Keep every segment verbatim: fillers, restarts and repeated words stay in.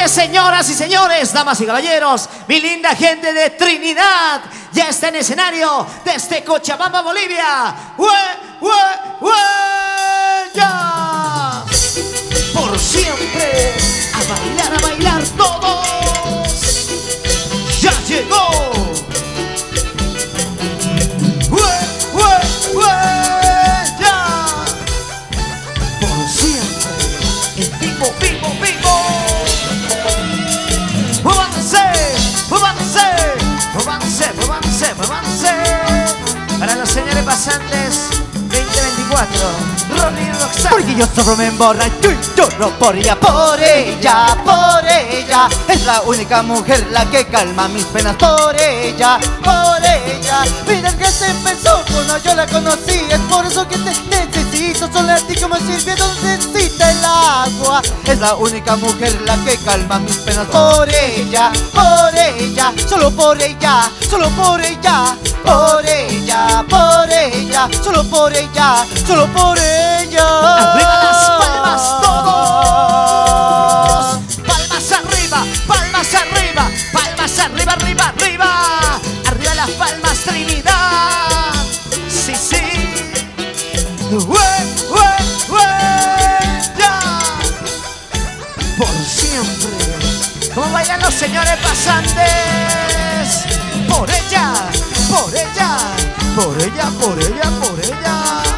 que, señoras y señores, damas y caballeros, mi linda gente de Trinidad ya está en escenario desde Cochabamba, Bolivia. ¡Hue, hue, hue, ya! Por siempre, a bailar, a bailar todos. ¡Ya llegó! ¡Hue, hue, hue, ya! Por siempre, el vivo, vivo, vivo. ¡Muévanse, muévanse, muévanse, muévanse, muévanse! Para los señores pasantes veinte veinticuatro, Rolly y Roxana. Porque yo solo me emborracho y lloro por ella, por ella, por ella. Es la única mujer la que calma mis penas, por ella, por ella. Mira que se empezó cuando yo la conocí, es por eso que te necesito, solo a ti como sirviendo necesita el agua. Es la única mujer la que calma mis penas, por ella, por ella, solo por ella, solo por ella, por ella, por ella, solo por ella, solo por ella. Arriba las palmas todos. Palmas arriba, palmas arriba, palmas arriba, arriba, arriba. Arriba las palmas, Trinidad. Sí, sí. ¡Hue, hue, hue, ya! Por siempre. ¿Cómo bailan los señores pasantes? Por ella, por ella, por ella, por ella, por ella.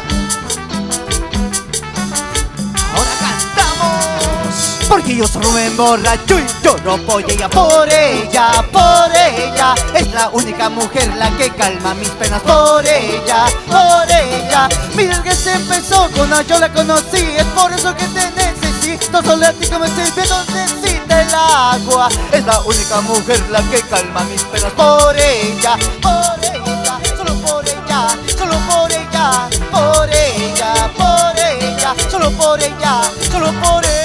Ahora cantamos. Porque yo solo me emborracho y lloro por ella, por ella, por ella. Es la única mujer la que calma mis penas, por ella, por ella. Mira que se empezó cuando yo la conocí, es por eso que te necesito, solo a ti como sirviendo necesita el agua. Es la única mujer la que calma mis penas, por ella, por ella, solo por ella, solo por ella, por ella, por ella, solo por ella, solo por ella.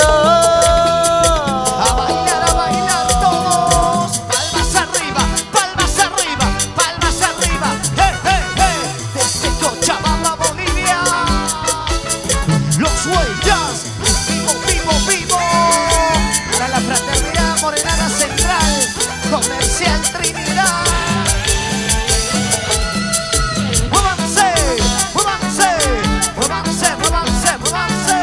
A bailar, a bailar todos. Palmas arriba, palmas arriba, palmas arriba. ¡Hey, hey, hey! Desde Cochabamba, Bolivia. Los huellas, vivo, vivo, vivo. Para la fraternidad Morenana Central, Comercial Trinidad. ¡Muévanse, muévanse, muévanse, muévanse, muévanse!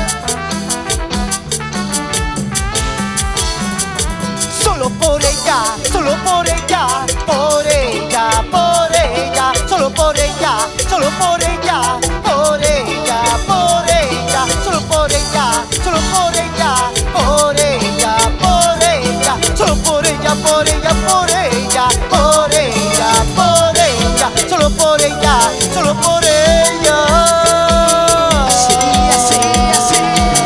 Solo por ella, solo por ella, por ella, por ella, solo por ella, solo por ella, por ella, por ella, solo por ella, solo por ella, por ella, por ella, solo por ella, por ella, por ella, por ella, por ella, solo por ella, solo por ella. Así, así, así.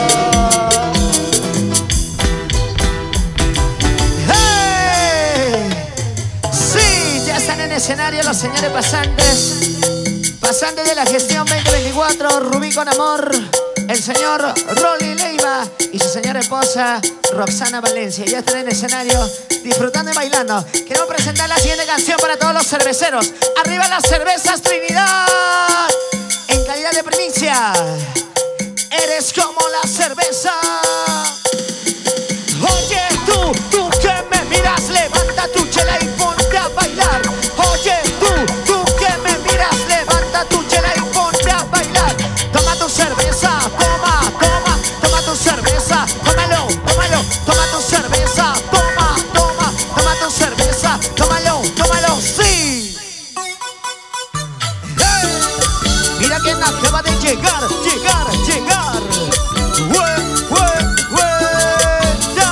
¡Hey! Sí, ya están en escenario los señores pasantes. Pasantes de la gestión veinte veinticuatro, Rubí con amor. El señor Rolly Leiva y su señora esposa Roxana Valencia. Ya están en escenario disfrutando y bailando. Quiero presentar la siguiente canción para todos los cerveceros. Arriba las cervezas, Trinidad. En calidad de primicia. Eres como la cerveza. Oye tú, tú que me miras, levanta tu chela y ponte a bailar. Oye tú, tú que me miras, levanta tu chela y ponte a bailar. Toma tu cerveza, toma, toma, toma tu cerveza, tómalo, tómalo, toma tu cerveza, toma, toma, toma tu cerveza, tómalo, tómalo, sí. ¡Hey! Mira quién acaba de llegar, llegar, llegar. ¡Hue, hue, hue, ya!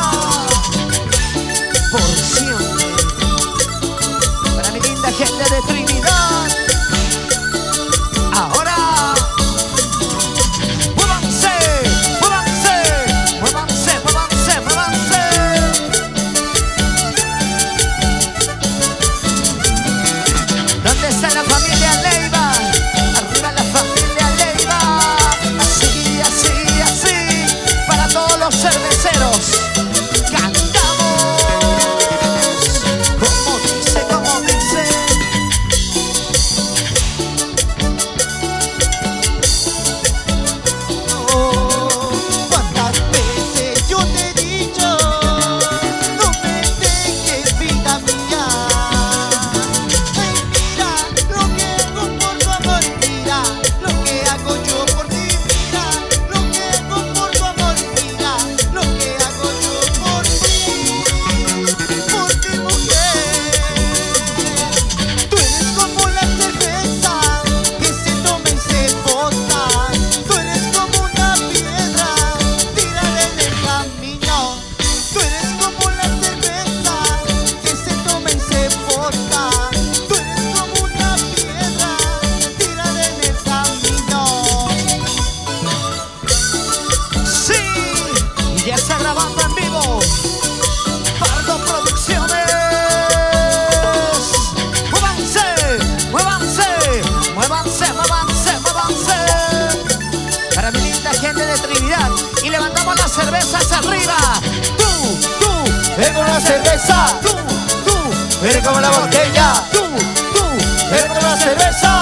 Por siempre. Para mi linda gente de Trinidad. Ahora. ¡Muévanse! ¡Muévanse! ¡Muévanse! ¡Muévanse! ¡Muévanse! ¿Dónde está la familia Leiva? Arriba la familia Leiva. Así, así. cervezas arriba. Tú, tú, ven con la cerveza. tú, tú, Ven con la botella. tú, tú. Ven con la cerveza.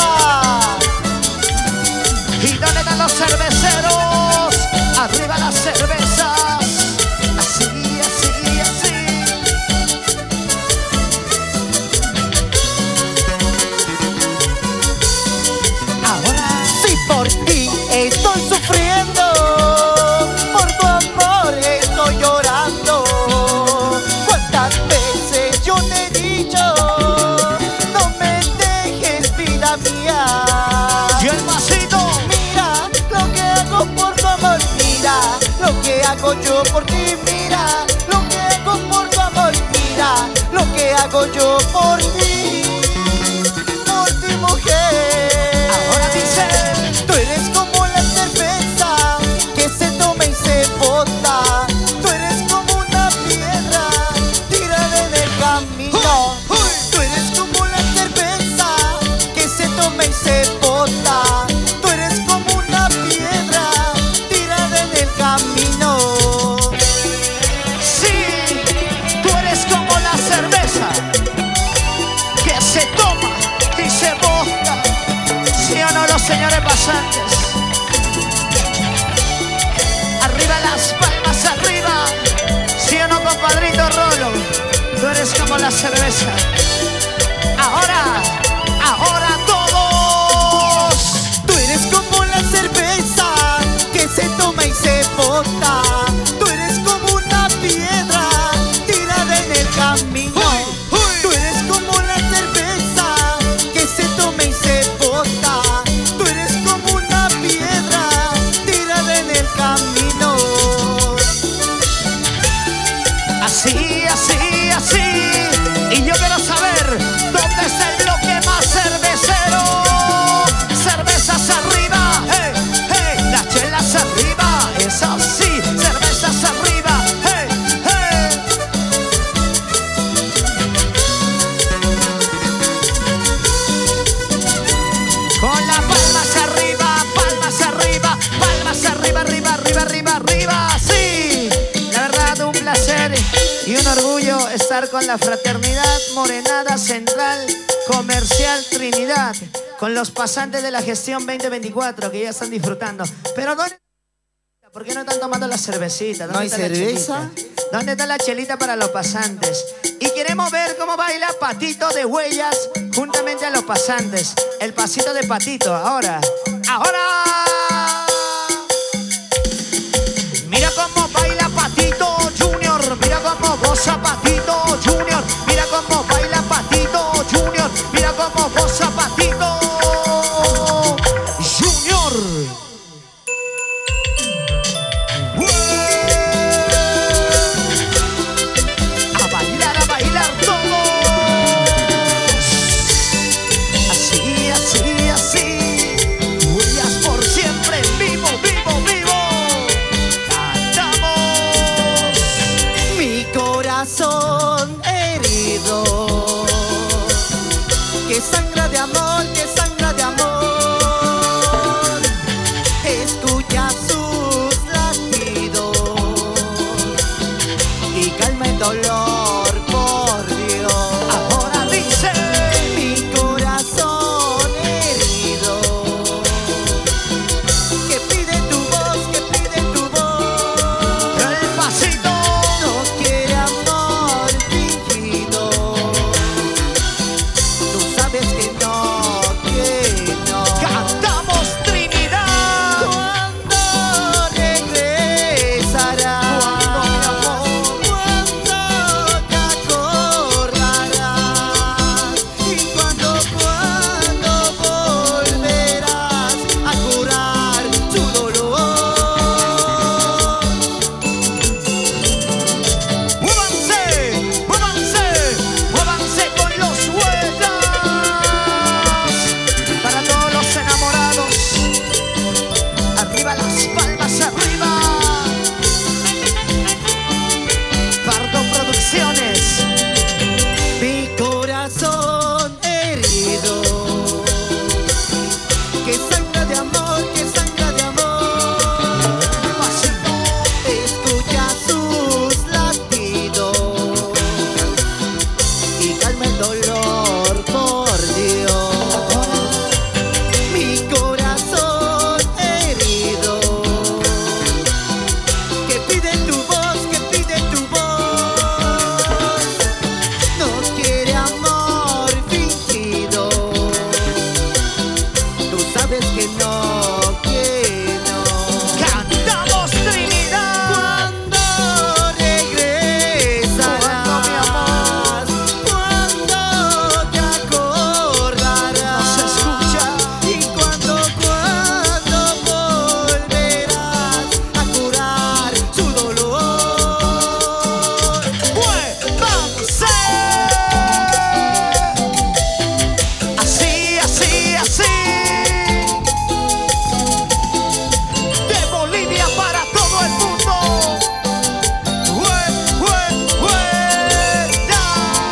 ¿Y dónde están los cerveceros? Arriba las cervezas. Así, así, así. Ahora Si por ti estoy sufriendo, por tu amor estoy llorando. ¿Cuántas veces yo te he dicho, no me dejes, vida mía? y el vasito. Mira lo que hago por tu amor, mira lo que hago yo por ti, mira lo que hago por tu amor, mira lo que hago yo por ti, por ti, mujer. Ahora dice, Tú eres como la cerveza que se toma y se bota. Tú eres como una piedra tirada en el camino. Uy, uy. Tú eres como la cerveza que se toma y se bota. Tú eres como una piedra tirada en el camino. sí, tú eres como la cerveza que se toma y se bota. ¿Sí o no, los señores pasantes? Arriba las palmas, arriba. ¿Sí o no, compadrito Rolo? Tú eres como la cerveza. Ahora, ahora todos. Tú eres como la cerveza que se toma y se bota. Tú eres como una piedra tirada en el camino. Uy, uy. Tú eres como la cerveza que se toma y se bota. Tú eres como una piedra tirada en el camino. Así, así, así. Y yo quiero saber dónde está el bloque más cervecero. Cervezas arriba, hey, hey. Las chelas arriba, es así. Cervezas arriba, hey, hey. Con las palmas arriba, palmas arriba, palmas arriba, arriba, arriba, arriba, arriba. Sí, la verdad un placer y un orgullo estar con la Fraternidad Morenada Central Comercial Trinidad, con los pasantes de la gestión veinte veinticuatro que ya están disfrutando. Pero ¿dónde? ¿Por qué no están tomando la cervecita? ¿No hay está la cerveza? chelita? ¿Dónde está la chelita para los pasantes? Y queremos ver cómo baila Patito de Huellas juntamente a los pasantes. El pasito de Patito, ahora. ¡Ahora! Mira cómo baila Patito Junior. Mira cómo goza Patito Junior. Mira cómo baila Patito Junior. Mira cómo goza Patito Junior. A bailar, a bailar todos. Así, así, así. Huellas por siempre. Vivo, vivo, vivo. Cantamos. Mi corazón herido que sangra de amor. que no, que no. Cantamos Trinidad. Cuando regresarás, Cuando, mi amor, cuando te acordarás, no se escucha. y cuando, cuando volverás a curar su dolor. ¡Muévanse! Así, así, así. De Bolivia para todo el mundo. ¡Hue, hue, hue! ¡Ya!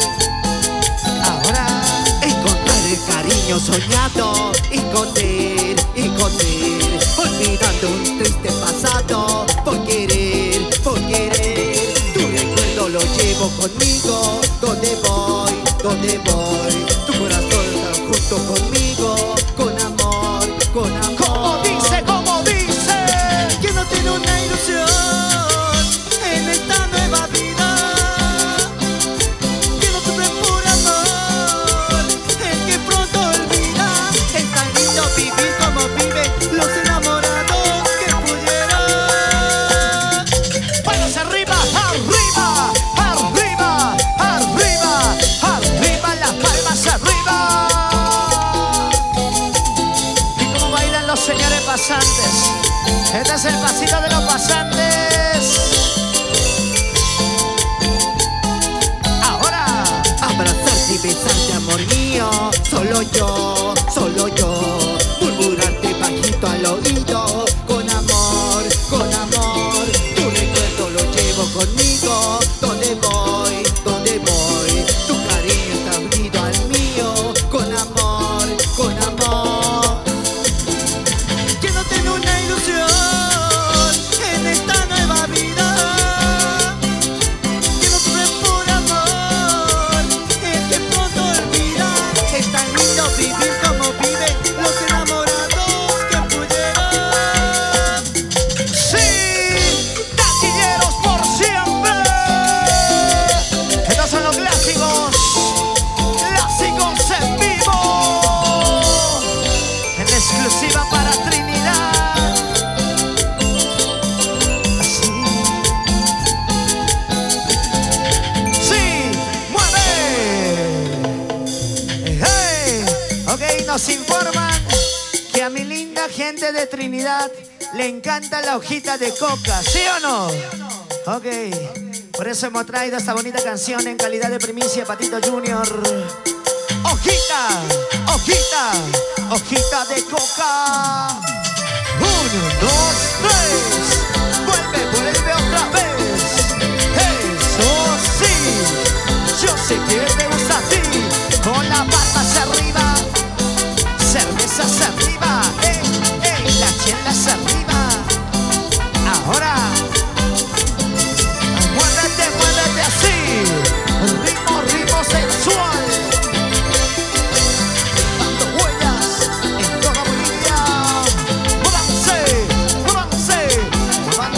Ahora, Encontrar el cariño soñado y con él, y con él, olvidando un triste pasado, por querer, por querer. Tu recuerdo lo llevo conmigo, donde voy, donde voy. Tu corazón está junto conmigo, con amor, con amor. como dice, como dice. Que no tiene una ilusión en esta nueva vida, que no sufre por amor, el que pronto olvida. Es tan lindo vivir como viven los enamorados que pudieron. Manos arriba, arriba, arriba, arriba, arriba, las palmas arriba. ¿Y cómo bailan los señores pasantes? Este es el pasito de los pasantes. Ahora, Abrazarte y besarte, amor mío, solo yo, solo yo. Murmurarte bajito al oído, con amor, con amor. Tu recuerdo lo llevo conmigo, donde voy, donde voy. Tu cariño está unido al mío, con amor, con amor. Que no tengo una ilusión en esta nueva vida, que no sufre por amor, el que pronto olvida. Es tan lindo vivir como viven los enamorados que pudieron. sí, taquilleros por siempre. Estos son los clásicos, clásicos en vivo, en exclusiva para Trinidad. Así. Sí, mueve. Hey. Ok, nos informan que a mi linda gente de Trinidad le encanta la hojita de coca, ¿sí o no? Ok, por eso hemos traído esta bonita canción en calidad de primicia, Patito Junior. Hojita, hojita, hojita de coca. Uno, dos, tres. Vuelve, vuelve otra vez. Eso sí, yo sé que te gusta a ti. Con la pata hacia arriba, cerveza hacia arriba, ey, ey, la chela hacia arriba. Ahora, muévete, muévete así. Ritmo, ritmo sensual. Dando huellas en toda Bolivia. Muévanse, muévanse, muévanse.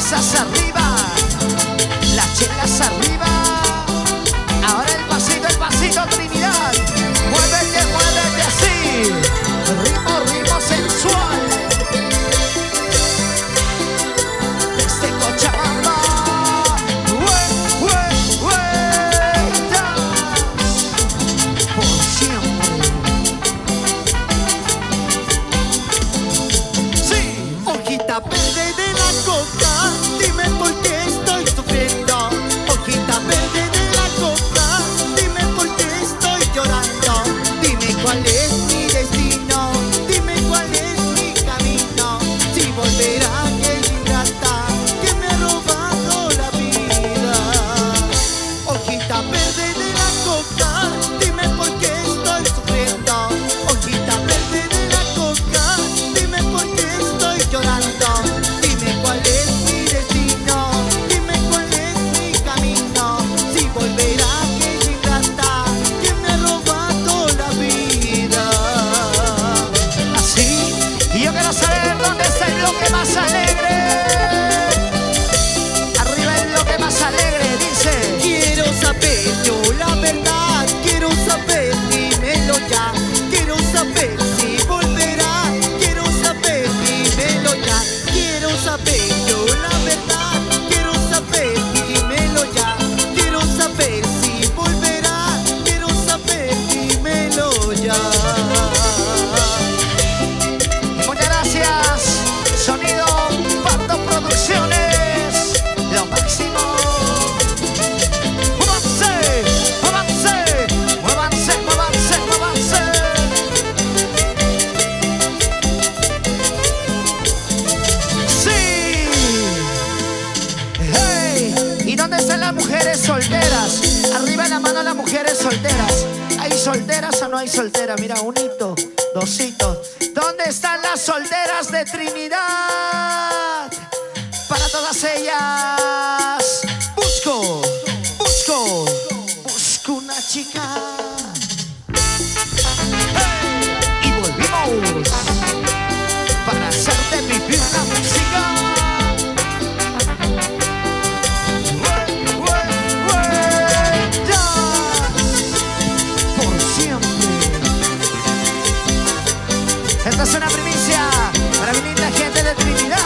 cervezas arriba, las chelas arriba. Ahora el pasito, el pasito, Trinidad. Muévete, muévete así. Ritmo, ritmo sensual. Desde Cochabamba. Hue, hue, huellas. Por siempre. Sí. Hojita verde de la coca, dime por qué estoy sufriendo. Hojita verde de la coca, dime por qué estoy llorando. Dime cuál es mi destino, dime cuál es mi camino. Si volverá aquella ingrata que me ha robado la vida. Hojita verde de la coca, dime por qué estoy sufriendo. Hojita verde de la coca, dime por qué estoy llorando. Dime cuál es mi destino, dime cuál es mi camino. Si volverá aquella ingrata que me ha robado la vida. Así. Y yo quiero saber dónde está el bloque más alegre. Arriba el bloque más alegre, dice. Quiero saber yo la verdad, quiero saber, dímelo ya. Quiero saber si volverá, quiero saber, dímelo ya. Quiero saber yo la verdad, quiero saber, dímelo ya. Quiero saber si volverá, quiero saber, dímelo ya. Muchas gracias. Sonido Parto Producciones. Lo máximo. Muévanse, muévanse, muévanse, muévanse, muévanse. Sí. Hey. ¿Y dónde están las mujeres solteras? Arriba la mano las mujeres solteras. ¿Hay solteras o no hay solteras? Mira, un hito, dos hitos. ¿Dónde están las solteras de Trinidad? Para todas ellas. Busco, busco, busco una chica. Hey. Y volvimos para hacerte vivir la música. Hue- hue- huellas por siempre. Esta es una primicia para mi linda gente de Trinidad.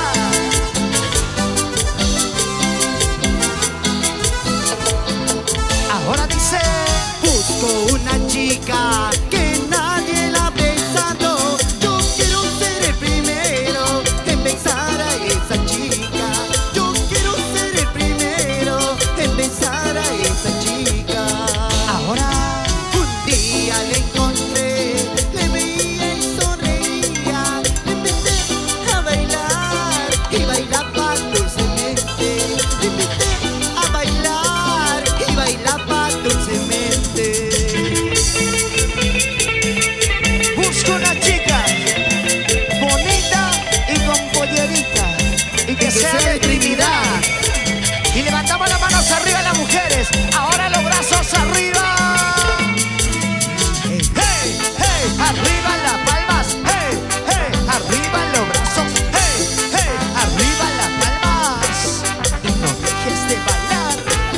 Ahora dice. Busco una chica que nadie la ha besado. Yo quiero ser el primero en besar a esa chica. Yo quiero ser el primero en besar a esa chica. Ahora. Un día le encontré, le veía y sonreía. Le empecé a bailar y bailaba dulcemente. Le invité a bailar y bailaba dulcemente. Busco una chica bonita y con pollerita y que sea de Trinidad. Y levantamos las manos arriba las mujeres. Ahora los brazos arriba. Hey, hey, hey. Arriba las palmas. Hey, hey. Arriba los brazos. Hey, hey. Arriba las palmas. Y no dejes de bailar.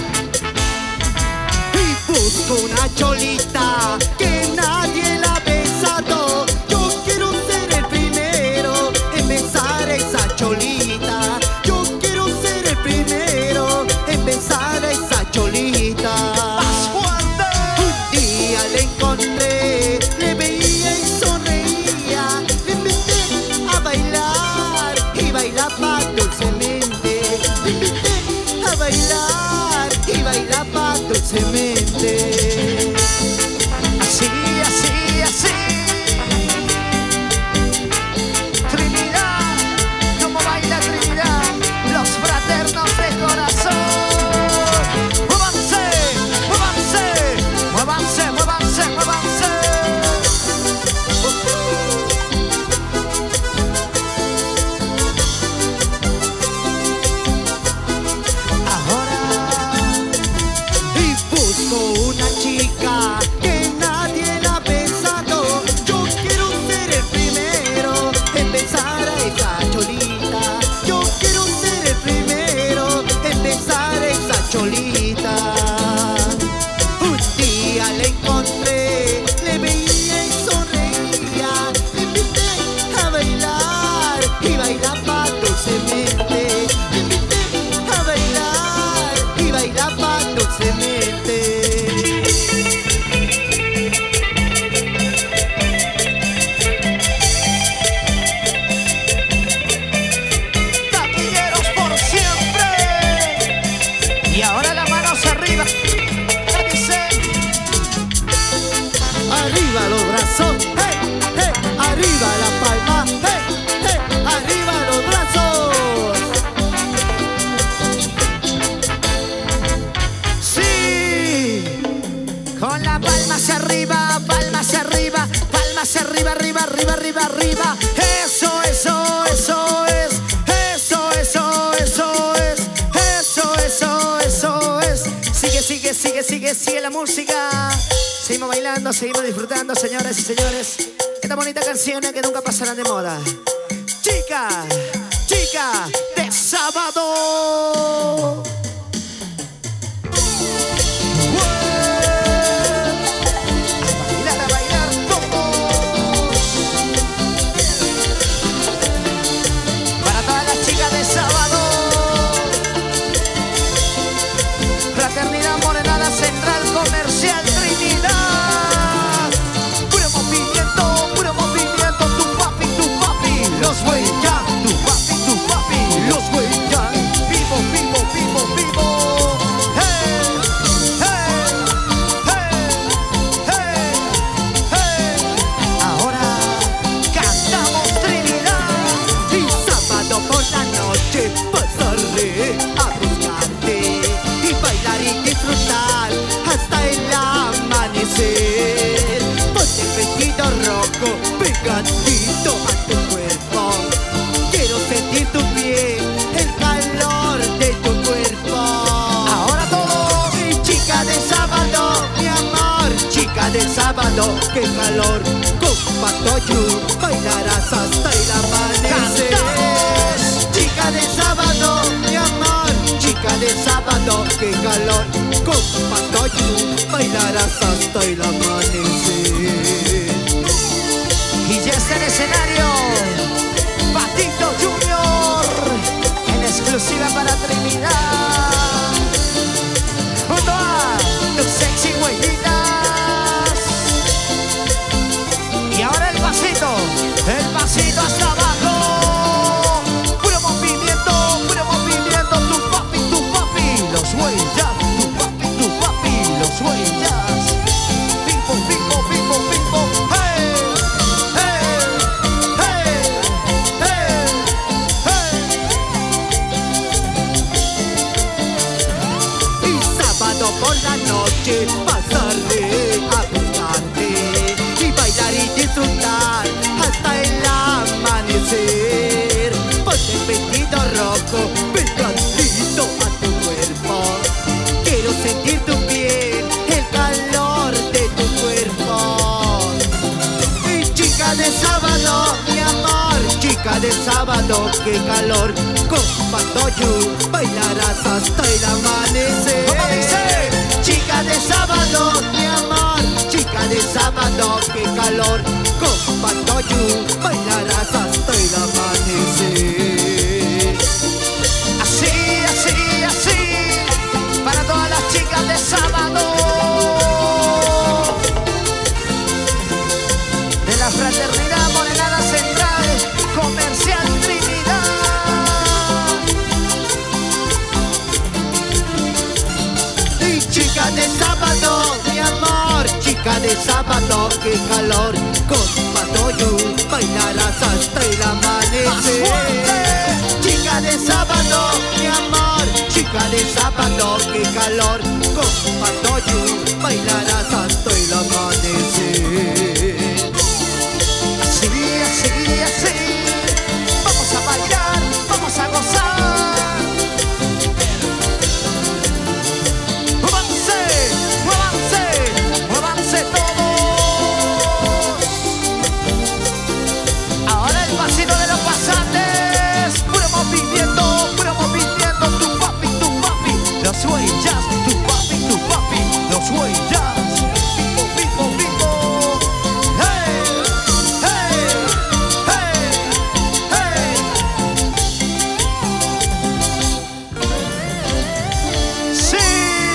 Y busco una cholita que nadie la ha besado. Yo quiero ser el primero en besar a esa cholita. Yo quiero ser el primero en besar a esa cholita. Más fuerte. Un día le encontré, le veía y sonreía. Le invité a bailar y bailaba dulcemente. Le invité a bailar y bailaba dulcemente. Así, así, así. Trinidad, ¿cómo baila Trinidad? Los fraternos de corazón. Muévanse, muévanse, muévanse, muévanse, muévanse. Ahora. Y busco arriba, arriba, arriba, arriba, arriba. Eso, eso, eso es. Eso, eso, eso es. Eso, eso, eso es. Sigue, sigue, sigue, sigue, sigue la música. Seguimos bailando, seguimos disfrutando, señoras y señores. Esta bonita canción que nunca pasarán de moda. Chica, chica de sábado. Fraternidad Morenada Central Comercial Trinidad. Puro movimiento, puro movimiento. Tu papi, tu papi, los huellas. Tu papi, tu papi, los huellas. Vivo, vivo, vivo, vivo. Hey, hey, hey, hey, hey. Ahora cantamos Trinidad. Y sábado por la noche pasaré a buscarte y bailar y disfrutar hasta el amanecer. Ponte el vestido rojo pegadito a tu cuerpo. Quiero sentir tu piel, el calor de tu cuerpo. Ahora todos. Y chica de sábado, mi amor, chica de sábado, qué calor. Con Patoyu bailarás hasta el amanecer. ¡Cantamos! Chica de sábado, mi amor, chica de sábado, qué calor. Con Patoyu bailarás hasta el amanecer. Y ya está en escenario Patito Junior, en exclusiva para Trinidad, junto a tus sexy huellitas. Y ahora el pasito, el pasito hasta abajo. Puro movimiento, puro movimiento. Tu papi, tu papi, los huellas. Tu papi, tu papi, los huellas. Pipo, pipo, pipo, pipo. Hey, hey, hey, hey, hey. Y sábado por la noche pasaré a buscarte y bailar y disfrutar hasta el amanecer. Ponte el vestido rojo pegadito a tu cuerpo. Quiero sentir tu piel, el calor de tu cuerpo. Y chica de sábado, mi amor, chica de sábado, qué calor. Con Patoyu bailarás hasta el amanecer. ¿Cómo dice? Chica de sábado, mi amor, chica de sábado, qué calor. Con Patoyu bailarás hasta el amanecer. Así, así, así, para todas las chicas de sábado, de la Fraternidad Morenada Central Comercial Trinidad. Y chica de sábado, mi amor, chica de sábado, qué calor. Con Patoyu bailarás hasta el amanecer. Chica de sábado, mi amor, chica de sábado, qué calor. Con Patoyu bailarás hasta el amanecer. Así, así, así, vamos a bailar, vamos a gozar. Muévanse, muévanse, muévanse todos. Ahora el pasito de los pasantes. Puro movimiento, puro movimiento. Tu papi, tu papi, los huellas. Tu papi, tu papi, los huellas. Pipo, pipo, pipo. Hey, hey, hey, hey. Sí.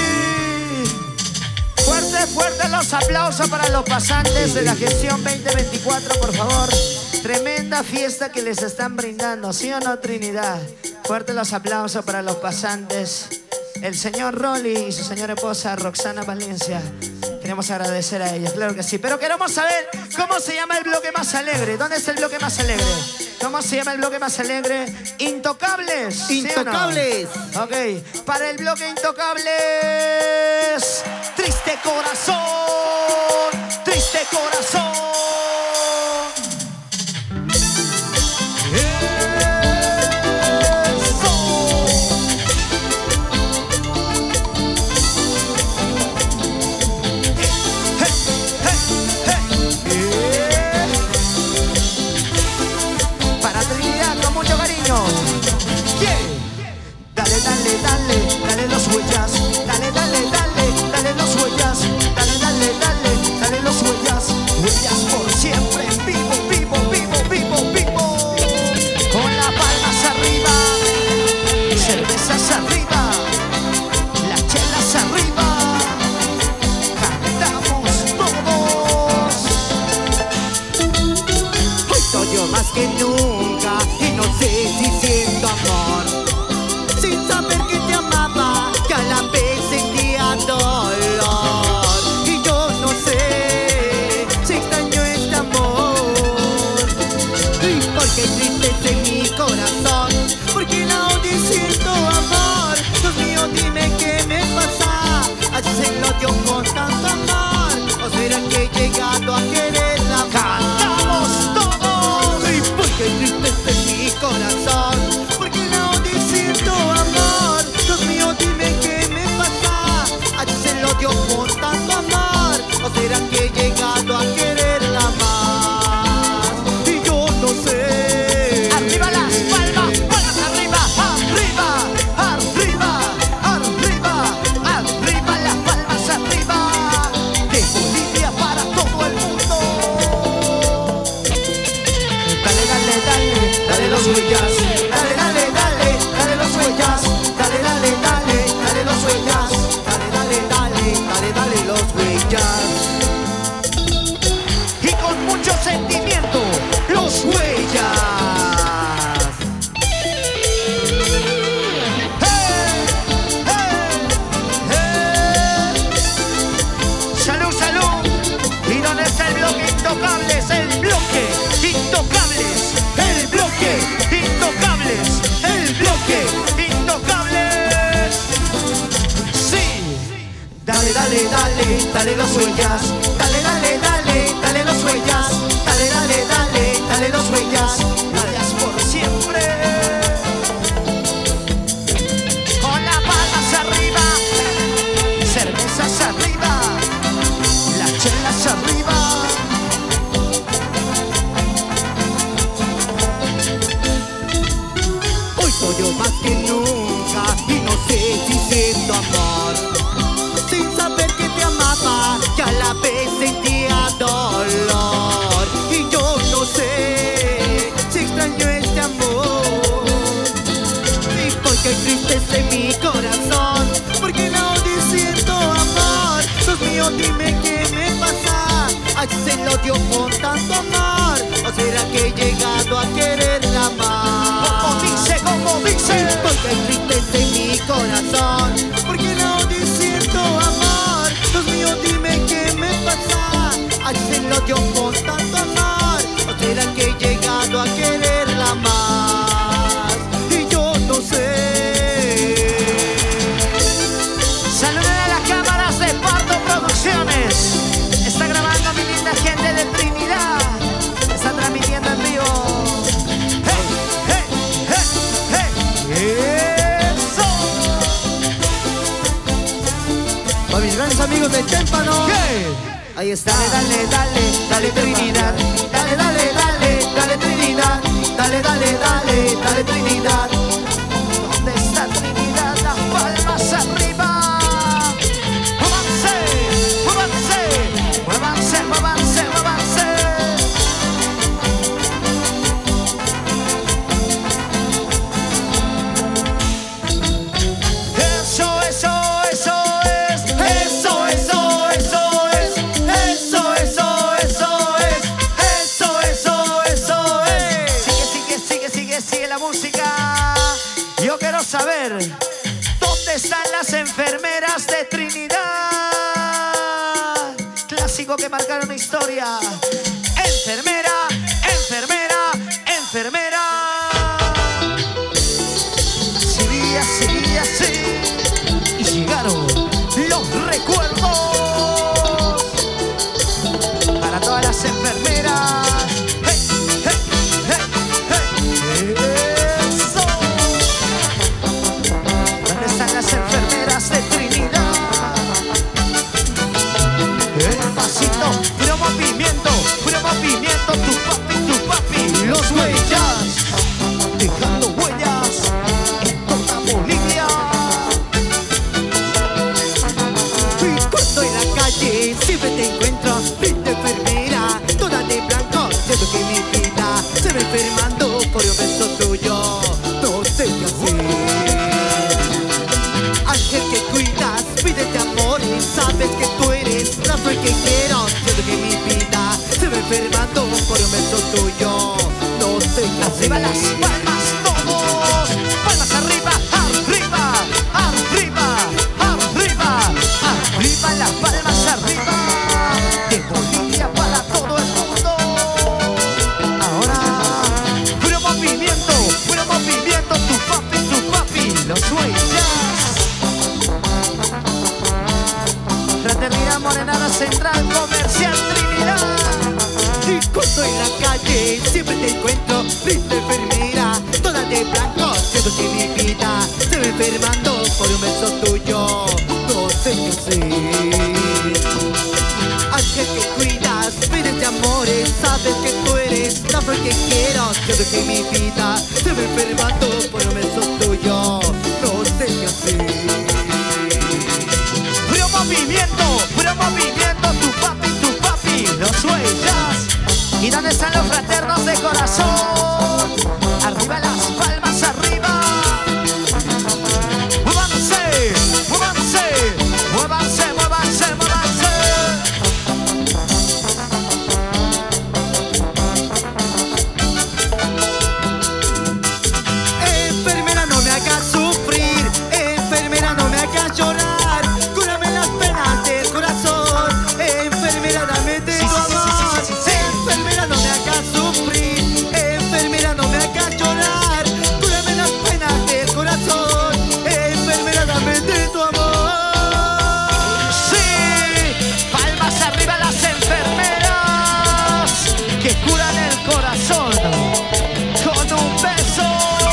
Fuerte, fuerte los aplausos para los pasantes de la gestión veinte veinticuatro, por favor. Tremenda fiesta que les están brindando, ¿sí o no, Trinidad? Fuerte los aplausos para los pasantes. El señor Rolly y su señora esposa Roxana Valencia. Queremos agradecer a ellos, claro que sí. Pero queremos saber cómo se llama el bloque más alegre. ¿Dónde está el bloque más alegre? ¿Cómo se llama el bloque más alegre? Intocables. ¿Sí o no? Intocables. Ok, para el bloque Intocables, Triste Corazón, Triste Corazón. más que nunca y no sé si siento amor. Sin saber que te amaba, que a la vez sentía dolor. Y yo no sé si extraño este amor. Y porque tristeza en mi corazón, porque no te siento amor. Dios mío, dime qué me pasa. Así se lo dio con tanto amor. ¿O será que he llegado a quererla más? ¡Cantamos todos! Y porque tristeza en mi corazón, porque no te siento amor. Dios mío, dime qué me pasa. Así se lo dio con tanto amor. ¿O será que he llegado a quererla más? Y yo no sé. Arriba las palmas, palmas arriba, arriba, arriba, arriba, arriba las palmas arriba. De Bolivia para todo el mundo. Dale, dale, dale, Dale los huellas, dale, dale, dale, dale los huellas, dale, dale, dale, dale los huellas, dale, dale, dale, dale, dale los huellas. y con mucho sentimiento, los huellas. ¡Hey! ¡Hey! ¡Hey! ¡Salud, salud! ¿Y dónde está el bloque Intocables? El bloque Intocables. El bloque Intocables. El bloque Intocables. Sí. Dale, dale, dale, dale los huellas, dale, dale, dale, dale los huellas, dale, dale, dale, dale los huellas. Gracias por siempre. Con las palmas arriba, cervezas arriba, las chelas arriba. Hoy soy yo más que nunca y no sé si siento amor. Sin saber que te amaba, que a la vez sentía dolor. Y yo no sé si extraño este amor. Y porque hay tristeza en mi corazón, porque no te siento amor. Dios mío, dime qué me pasa. Así se lo dio con tanto amor. ¿O será que he llegado a quererla más? Como dice, como dice. Porque hay tristeza en mi corazón, porque no te siento amor. Dios mío, dime qué me pasa. Así se lo dio con tanto amor. ¿O será que he llegado a quererla más? Y yo no sé. Saluden a las cámaras de Pardo Producciones. Está grabando mi linda gente de Trinidad. Está transmitiendo en vivo. ¡Hey, hey, hey, hey! ¡Eso! Para mis grandes amigos del Témpano. ¿Qué? Ahí está. Dale, dale, dale, dale Trinidad. Dale, dale, dale, dale Trinidad. Dale, dale, dale, dale Trinidad. ¿Dónde está Trinidad? Las palmas arriba. ¡Muévanse! ¡Muévanse! ¡Muévanse, muévanse, muévanse! Eso, eso, eso es. Eso, eso, eso es. Eso, eso, eso es. Eso, eso, eso es. Sigue, sigue, sigue, sigue, sigue la música. Yo quiero saber dónde están las enfermeras de Trinidad. Clásico que marcaron historia. Enfermera, enfermera, enfermera. Así, así, así. Y llegaron los recuerdos para todas las enfermeras. Hey, hey, hey, hey. Eso. ¿Dónde están las enfermeras de Trinidad? El pasito, puro movimiento, puro movimiento Central Comercial Trinidad. Y cuando en la calle siempre te encuentro, linda enfermera, toda de blanco, siento que mi vida se va enfermando por un beso tuyo. No sé qué hacer. Ángel que cuidas, vives de amores, sabes que tú eres la flor que quiero. Siento que mi vida se va enfermando por un beso tuyo. No sé qué hacer. Puro movimiento, puro movimiento, tu papi, tu papi, los huellas. ¿Y dónde están los fraternos de corazón? Arriba las palmas, arriba. Muévanse, muévanse, muévanse, muévanse, muévanse. Enfermera, no me hagas sufrir. Enfermera, no me hagas llorar. Cúrame las penas del corazón. Enfermera, dame de tu amor. Enfermera, no me hagas sufrir. Enfermera, no me hagas llorar. Cúrame las penas del corazón. Enfermera, dame de tu amor. Sí, palmas arriba las enfermeras que curan el corazón con un beso.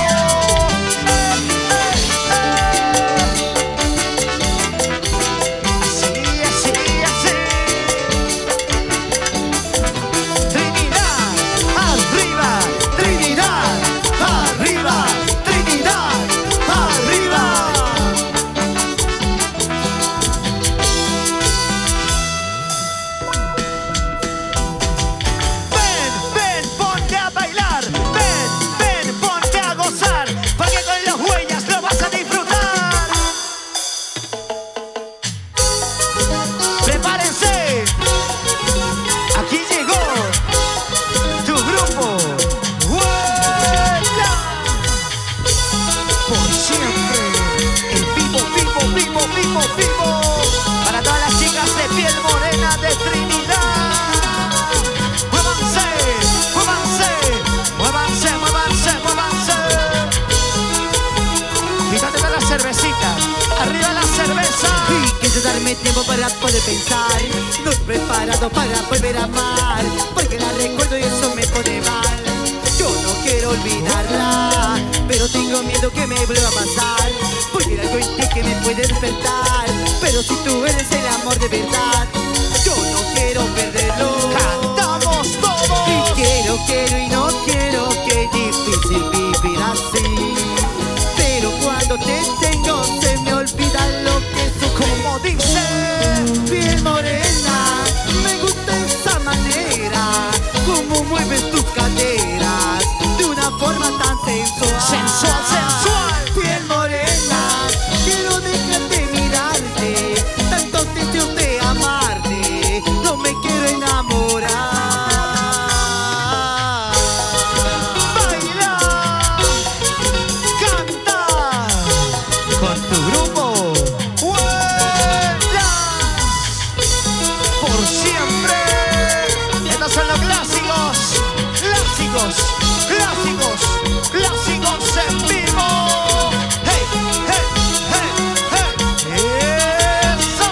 Así, así, así. Trinidad, arriba, Trinidad, arriba, Trinidad, arriba. Ven, ven, ponte a bailar. Ven, ven, ponte a gozar. Porque con las huellas lo vas a disfrutar. Prepárense. Aquí llegó tu grupo. Huellas. Por siempre. El vivo, vivo, vivo, vivo, vivo. Para todas las chicas de piel morena de Trinidad. Muévanse, muévanse, muévanse, muévanse, muévanse. Quítate de la cervecita. Arriba la cerveza. Y quiero darme tiempo para poder pensar. No estoy preparado para volver a amar, porque la recuerdo y eso me pone mal. Yo no quiero olvidarla, pero tengo miedo que me vuelva a pasar, porque hay algo en ti que me puede despertar. Pero si tú eres el amor de verdad, yo no quiero perderlo. Cantamos todos. Y quiero, quiero y no quiero, que difícil vivir así. Pero cuando te tengo se me olvida lo que sufrí. Como dice, Piel morena, me gusta esa manera, como mueves tus caderas de una forma tan sensual. sensual, sensual. Piel morena, quiero dejar de mirarte, tantos deseos de amarte, no me quiero enamorar. Baila, canta con tu grupo. Huellas. Por siempre. Estos son los clásicos, clásicos, clásicos, clásicos en vivo. Hey, hey, hey, hey. Eso.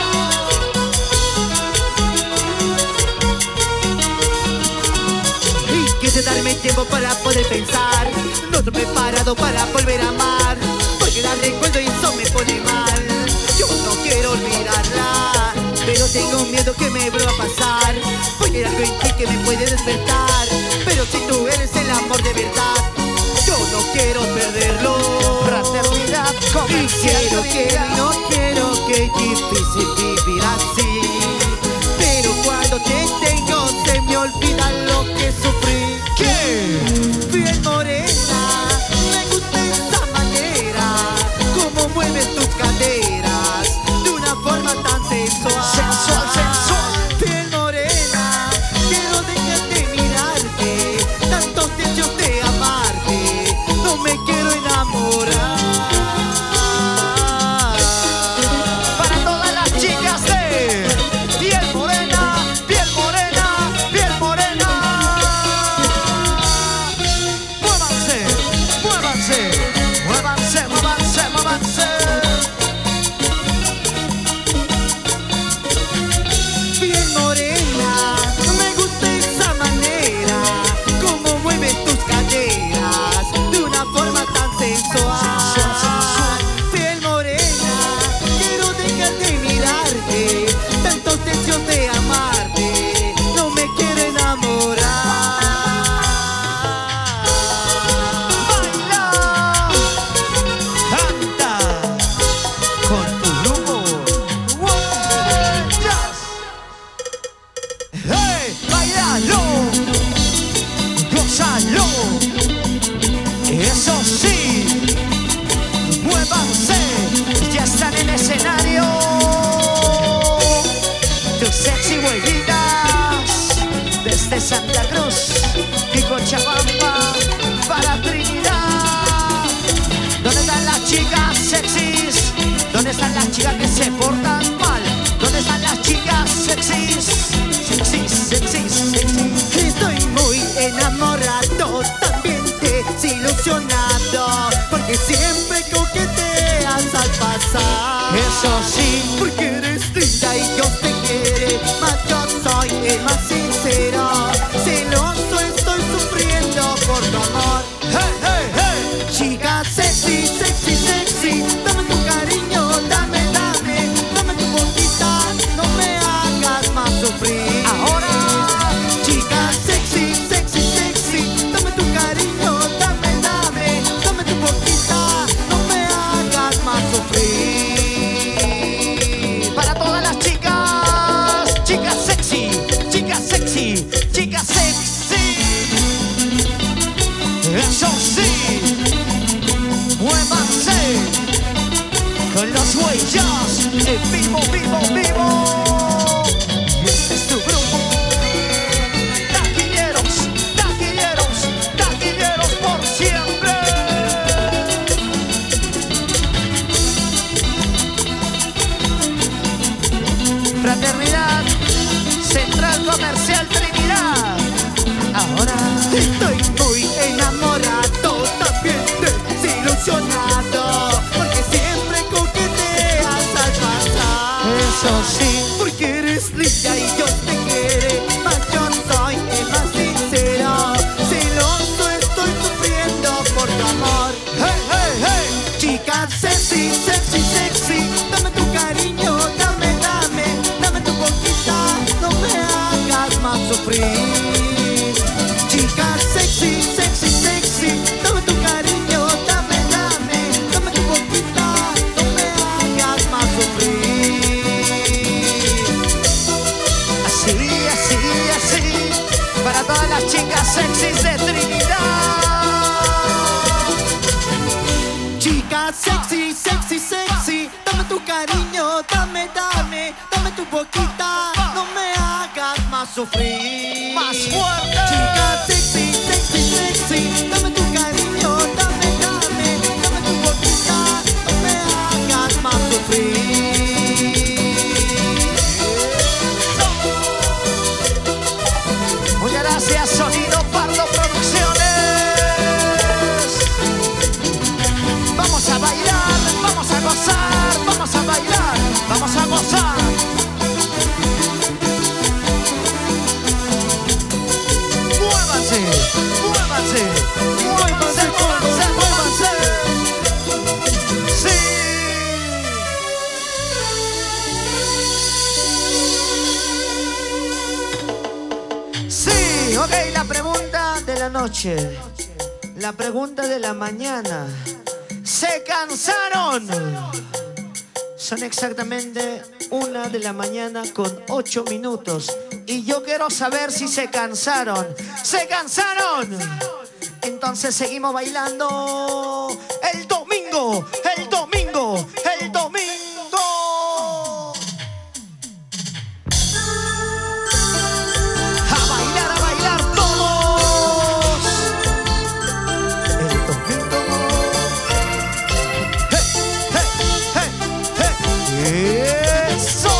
Y quise darme tiempo para poder pensar. No estoy preparado para volver a amar, porque la recuerdo y eso me pone mal. Yo no quiero olvidarla, pero tengo miedo que me vuelva a pasar, porque hay algo en ti que me puede despertar. Pero si tú eres el amor de verdad, yo no quiero perderlo. Fraternidad Y comercial. quiero, quiero y no quiero, que es difícil vivir así. Pero cuando te tengo se me olvida lo que sufrí. ¿Qué? Piel morena, me gusta esa manera, como mueves tus caderas de una forma tan sensual. Sensual, sensual. Piel morena, quiero dejar de mirarte, tantos deseos de amarte, no me quiero enamorar. Cochabamba, para Trinidad. ¿Dónde están las chicas sexys? ¿Dónde están las chicas que se portan mal? ¿Dónde están las chicas sexys? Sexys, sexys, sexys. Estoy muy enamorado, también desilusionado, porque siempre coqueteas al pasar. Eso sí, porque eres linda y Dios te quiere, mas yo soy el más sincero. Celoso estoy sufriendo por tu amor. hey, hey, hey. Chica sexy, sexy, sexy, dame tu cariño, dame, dame, dame tu boquita, no me hagas más sufrir. Ahora, Chica sexy, sexy, sexy, dame tu cariño, dame, dame, dame tu boquita, no me hagas más sufrir. para todas las chicas, chicas sexy, chicas sexy, chicas sexy. Eso sí, muévanse con los huellas en vivo, vivo, vivo. Y este es tu grupo. Taquilleros, taquilleros, taquilleros por siempre. Fraternidad, Central Comercial Trinidad. Ahora Estoy muy enamorado, también desilusionado, porque siempre coqueteas al pasar. eso sí, Porque eres linda y Dios te quiere, mas yo soy el más sincero. Celoso estoy sufriendo por tu amor. hey, hey, hey. Chica sexy, sexy, sexy, dame tu cariño, dame, dame, dame tu boquita, no me hagas más sufrir. Chica sexy, sexy, sexy, dame tu cariño, dame, dame, dame tu boquita, no me hagas más sufrir. Así, así, así, para todas las chicas sexys de Trinidad. Chica sexy, sexy, sexy, dame tu cariño, dame, dame, dame tu boquita, no me hagas más sufrir. Más fuerte. Chica sexy, sexy, sexy, dame tu cariño, dame, dame, dame tu boquita, no me hagas más sufrir. Muchas gracias, Sonido Pardo Producciones. Vamos a bailar, vamos a gozar, vamos a bailar, vamos a gozar. Muévanse, muévanse, muévanse, muévanse, muévanse. Sí. Sí, ok, la pregunta de la noche, la pregunta de la mañana. ¿Se cansaron? Son exactamente una de la mañana con ocho minutos. Y yo quiero saber si se cansaron. ¿Se cansaron? Entonces seguimos bailando el domingo, el domingo, el domingo. A bailar, a bailar todos. El domingo. Hey, hey, hey, hey. Eso.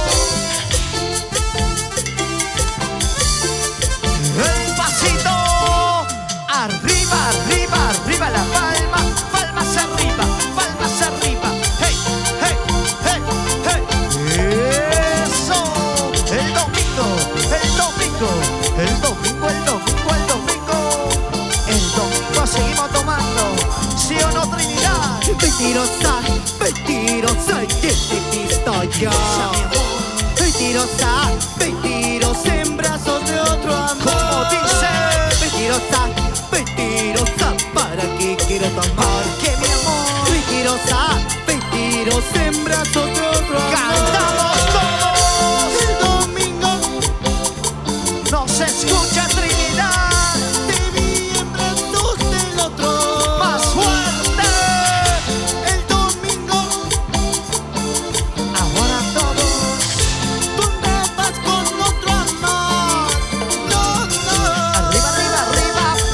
El pasito. Arriba, arriba, arriba la palma. Palmas arriba, palmas arriba. Hey, hey, hey, hey. Eso. El domingo, el domingo, el domingo, el domingo, el domingo. El domingo seguimos tomando. ¿Sí o no, Trinidad? Mentirosa, mentirosa, ¿quién te visto yo? Mentirosa, mentirosa en brazos de otro amor. Como dice. Mentirosa, mentirosa, ¿para qué quiero tu amor? Que mi amor. Mentirosa, mentirosa en brazos de otro amor. Cantamos todos. El domingo No se escucha, Trinidad. te vi en brazos del otro. Más fuerte. El domingo Ahora todos. tú andabas con otro amor. No, no. Arriba, arriba, arriba,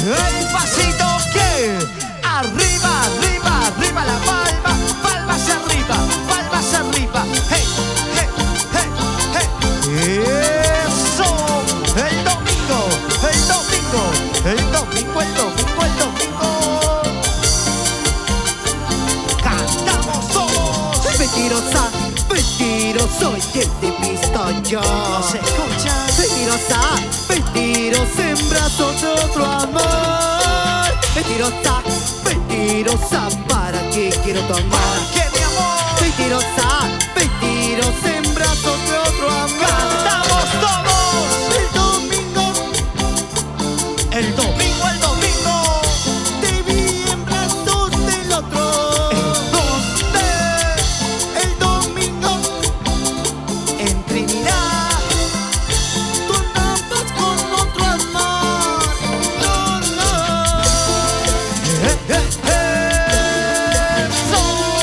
El pasito que arriba, arriba, arriba la palma, palma hacia arriba, palma hacia arriba. Hey, hey, hey, hey. Eso. El domingo, el domingo, el domingo, el domingo, el domingo. Cantamos todos. Mentirosa, mentiroso, y quien te he visto yo. No se escucha. Mentirosa, mentirosa en brazos de otro amor. Mentirosa, mentirosa, ¿para qué quiero tu amor? ¿Qué, mi amor? Mentirosa, mentirosa en brazos de otro amor. Cantamos todos. El domingo, El domingo, el domingo. te vi en brazos del otro. ¿En dónde? El domingo, En Trinidad. tú andabas con otro amor. No, no. Eh, eh, eh. Eso.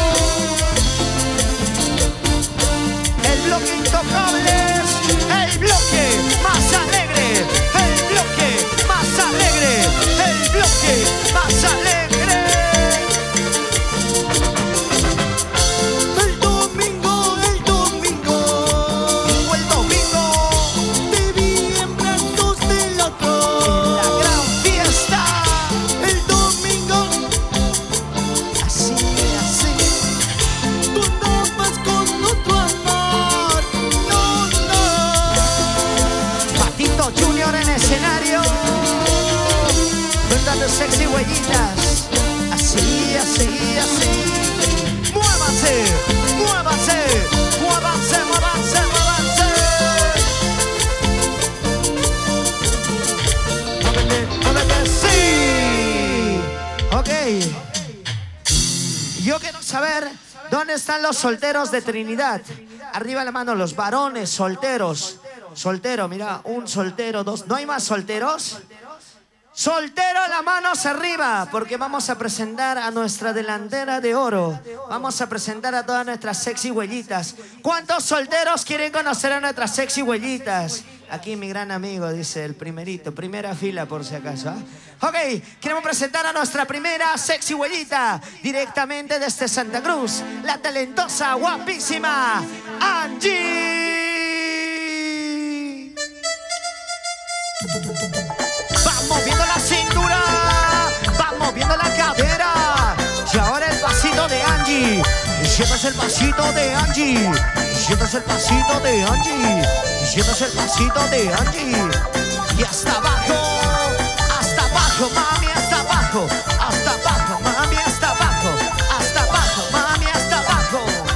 El bloque Intocables, el bloque más alegre, el bloque más alegre, el bloque más alegre. El domingo, el domingo, O el domingo, te vi en brazos del otro. la gran fiesta. El domingo, Así, así. tú andabas con otro amor. No, no. Patito Junior en escenario, dando sexy huellitas. Así, así, así. Muévanse, muévanse, muévanse, muévanse, muévanse. Muévete, muévete, sí. Ok. Yo quiero saber dónde están los solteros de Trinidad. Arriba la mano, los varones solteros. Soltero, mira, un soltero, dos. ¿No hay más solteros? Soltero, la manos arriba, porque vamos a presentar a nuestra delantera de oro. Vamos a presentar a todas nuestras sexy huellitas. ¿Cuántos solteros quieren conocer a nuestras sexy huellitas? Aquí mi gran amigo, dice el primerito, primera fila por si acaso. ¿Ah? Ok, queremos presentar a nuestra primera sexy huellita, directamente desde Santa Cruz, la talentosa, guapísima Angie. Va moviendo la cintura, va moviendo la cadera. Y ahora el pasito de Angie. Y sientas el pasito de Angie. Y sientas el pasito de Angie. Y sientas el pasito de Angie. Y hasta abajo, hasta abajo, mami, hasta abajo. Hasta abajo, mami, hasta abajo. Hasta abajo, mami, hasta abajo.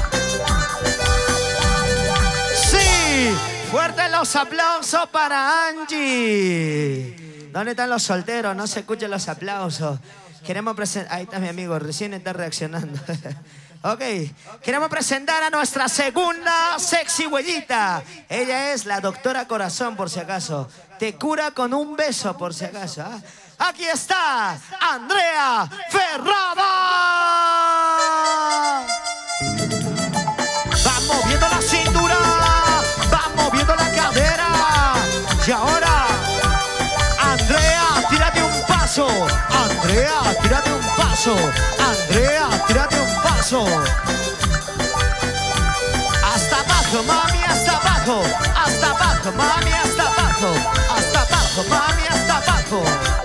Sí, fuertes los aplausos para Angie. ¿Dónde están los solteros? No se escuchan los aplausos. Queremos presentar... Ahí está mi amigo, recién está reaccionando. Ok, queremos presentar a nuestra segunda sexy huellita. Ella es la doctora Corazón, por si acaso. Te cura con un beso, por si acaso. ¿Ah? Aquí está Andrea Ferrada. Va moviendo la cintura, va moviendo la cadera. Y ahora... Andrea, tírate un paso. Andrea, tírate un paso. Andrea, tírate un paso. Hasta abajo, mami, hasta abajo. Hasta abajo, mami, hasta abajo. Hasta abajo, mami, hasta abajo.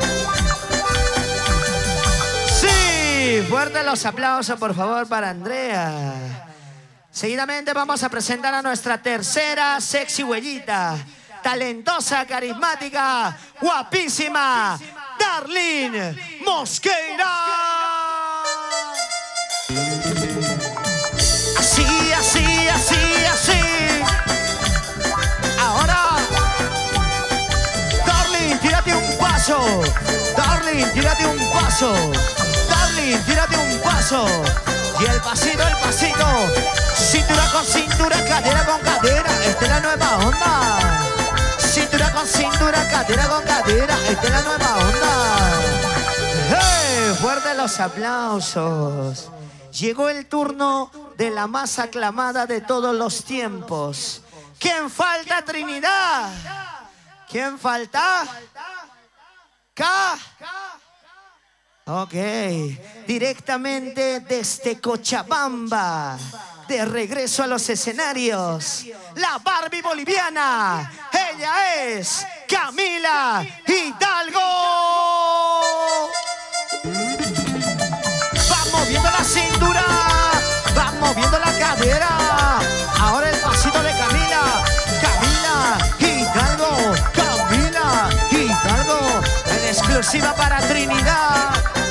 Sí, fuertes los aplausos, por favor, para Andrea. Seguidamente vamos a presentar a nuestra tercera sexy huellita. Talentosa, carismática, guapísima, Darlene Mosqueira. Así, así, así, así. Ahora, Darlene, tírate un paso. Darlene, tírate un paso. Darlene, tírate un paso. Y el pasito, el pasito. Cintura con cintura, cadera con cadera. Esta es la nueva onda. Cintura con cintura, cadera con cadera. Esta es la nueva onda. ¡Hey! Fuerte los aplausos. Llegó el turno de la más aclamada de todos los tiempos. ¿Quién falta, Trinidad? ¿Quién falta? K. Ok, directamente desde Cochabamba, de regreso a los escenarios, la Barbie boliviana, ella es Camila Hidalgo. Va moviendo la cintura, va moviendo la cadera. Ahora el pasito de Camila, Camila Hidalgo, Camila Hidalgo, en exclusiva para Trinidad.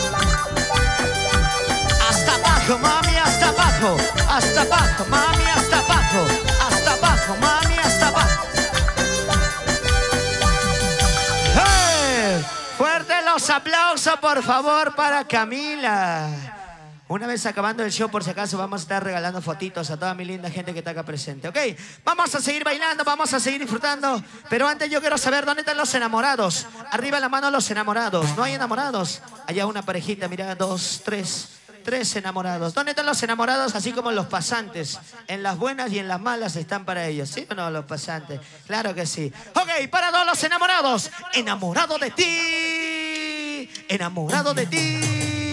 Hasta abajo, mami, hasta abajo, hasta abajo, mami, hasta abajo, hasta abajo, mami, hasta abajo. ¡Hey! Fuerte los aplausos, por favor, para Camila. Una vez acabando el show, por si acaso, vamos a estar regalando fotitos a toda mi linda gente que está acá presente, ¿ok? Vamos a seguir bailando, vamos a seguir disfrutando. Pero antes yo quiero saber dónde están los enamorados. Arriba la mano los enamorados. ¿No hay enamorados? Allá una parejita, mira, dos, tres, tres enamorados. ¿Dónde están los enamorados? Así como los pasantes. En las buenas y en las malas están para ellos. ¿Sí o no, los pasantes? Claro que sí. Ok, para todos los enamorados. Enamorado de ti. Enamorado de ti.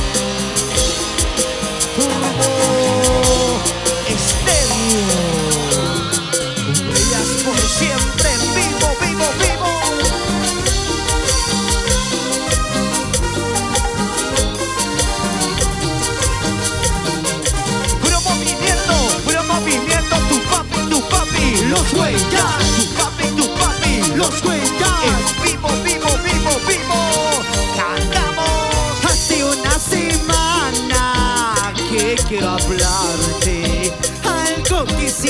Turbo Estéreo. Ellas por siempre, vivo, vivo, vivo. Puro movimiento, puro movimiento. Tu papi, tu papi, los huellas. Tu papi, tu papi, los huellas. En vivo, vivo, vivo, vivo. Cantamos. Hace una semana que quiero hablarte, algo que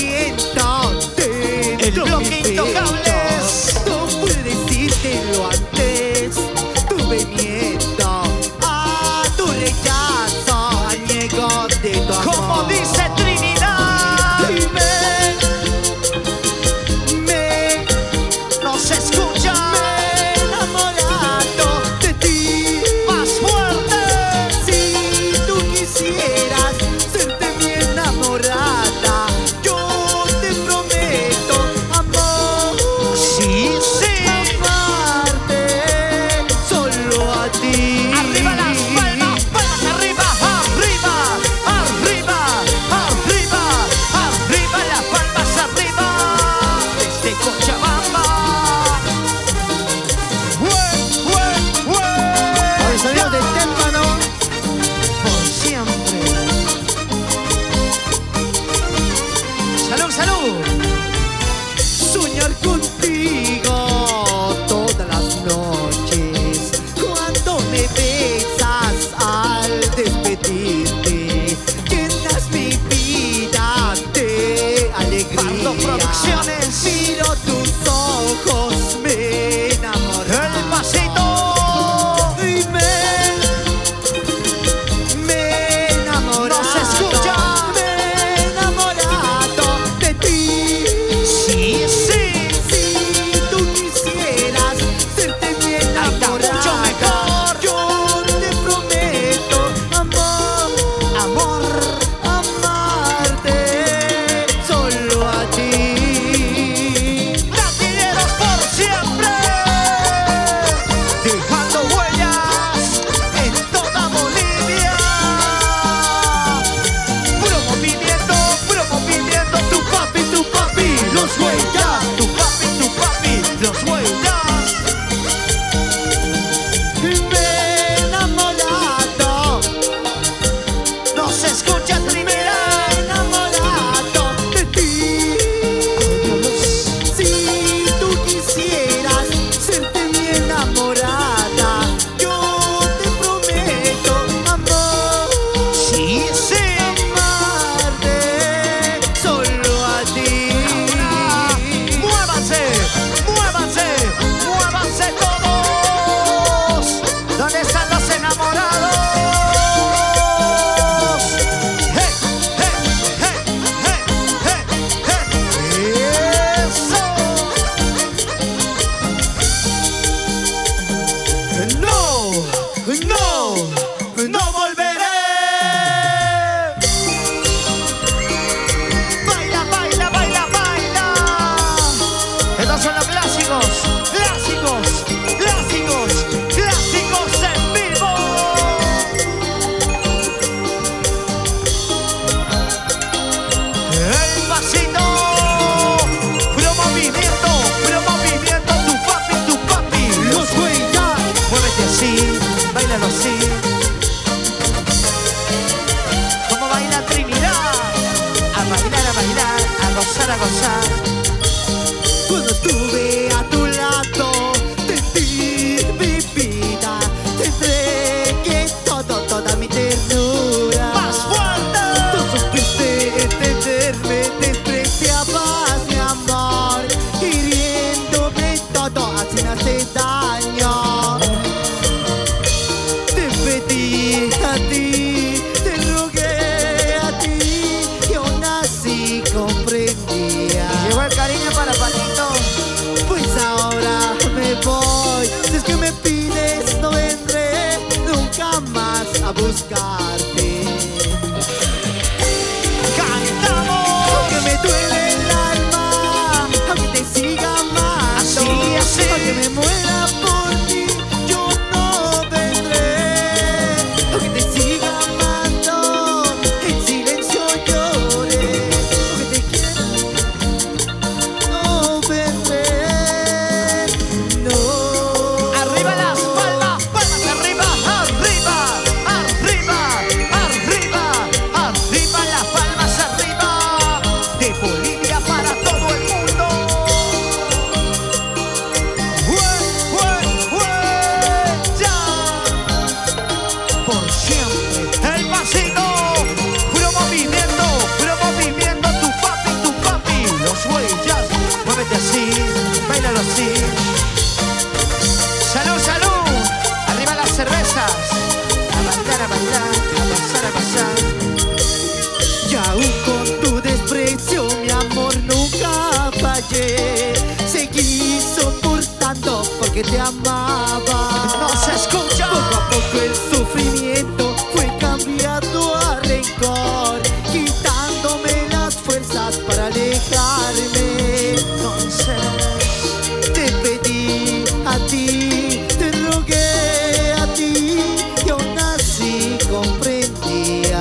que te amaba. No se escucha. Poco a poco el sufrimiento fue cambiando a rencor, quitándome las fuerzas para alejarme. Entonces te pedí a ti, te rogué a ti, y aún así comprendía.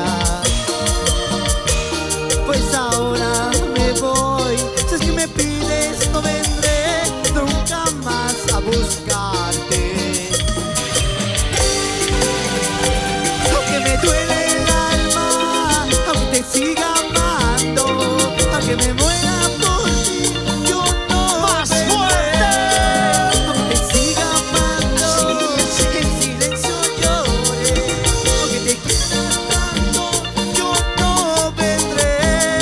Pues ahora me voy, si es que me pides no vendré nunca más a buscarte. Aunque me duele el alma, aunque te siga amando, aunque me muera por ti, yo no Más vendré. fuerte. Aunque te siga amando, Sí, sí. en silencio llore, aunque te quiera tanto, yo no vendré.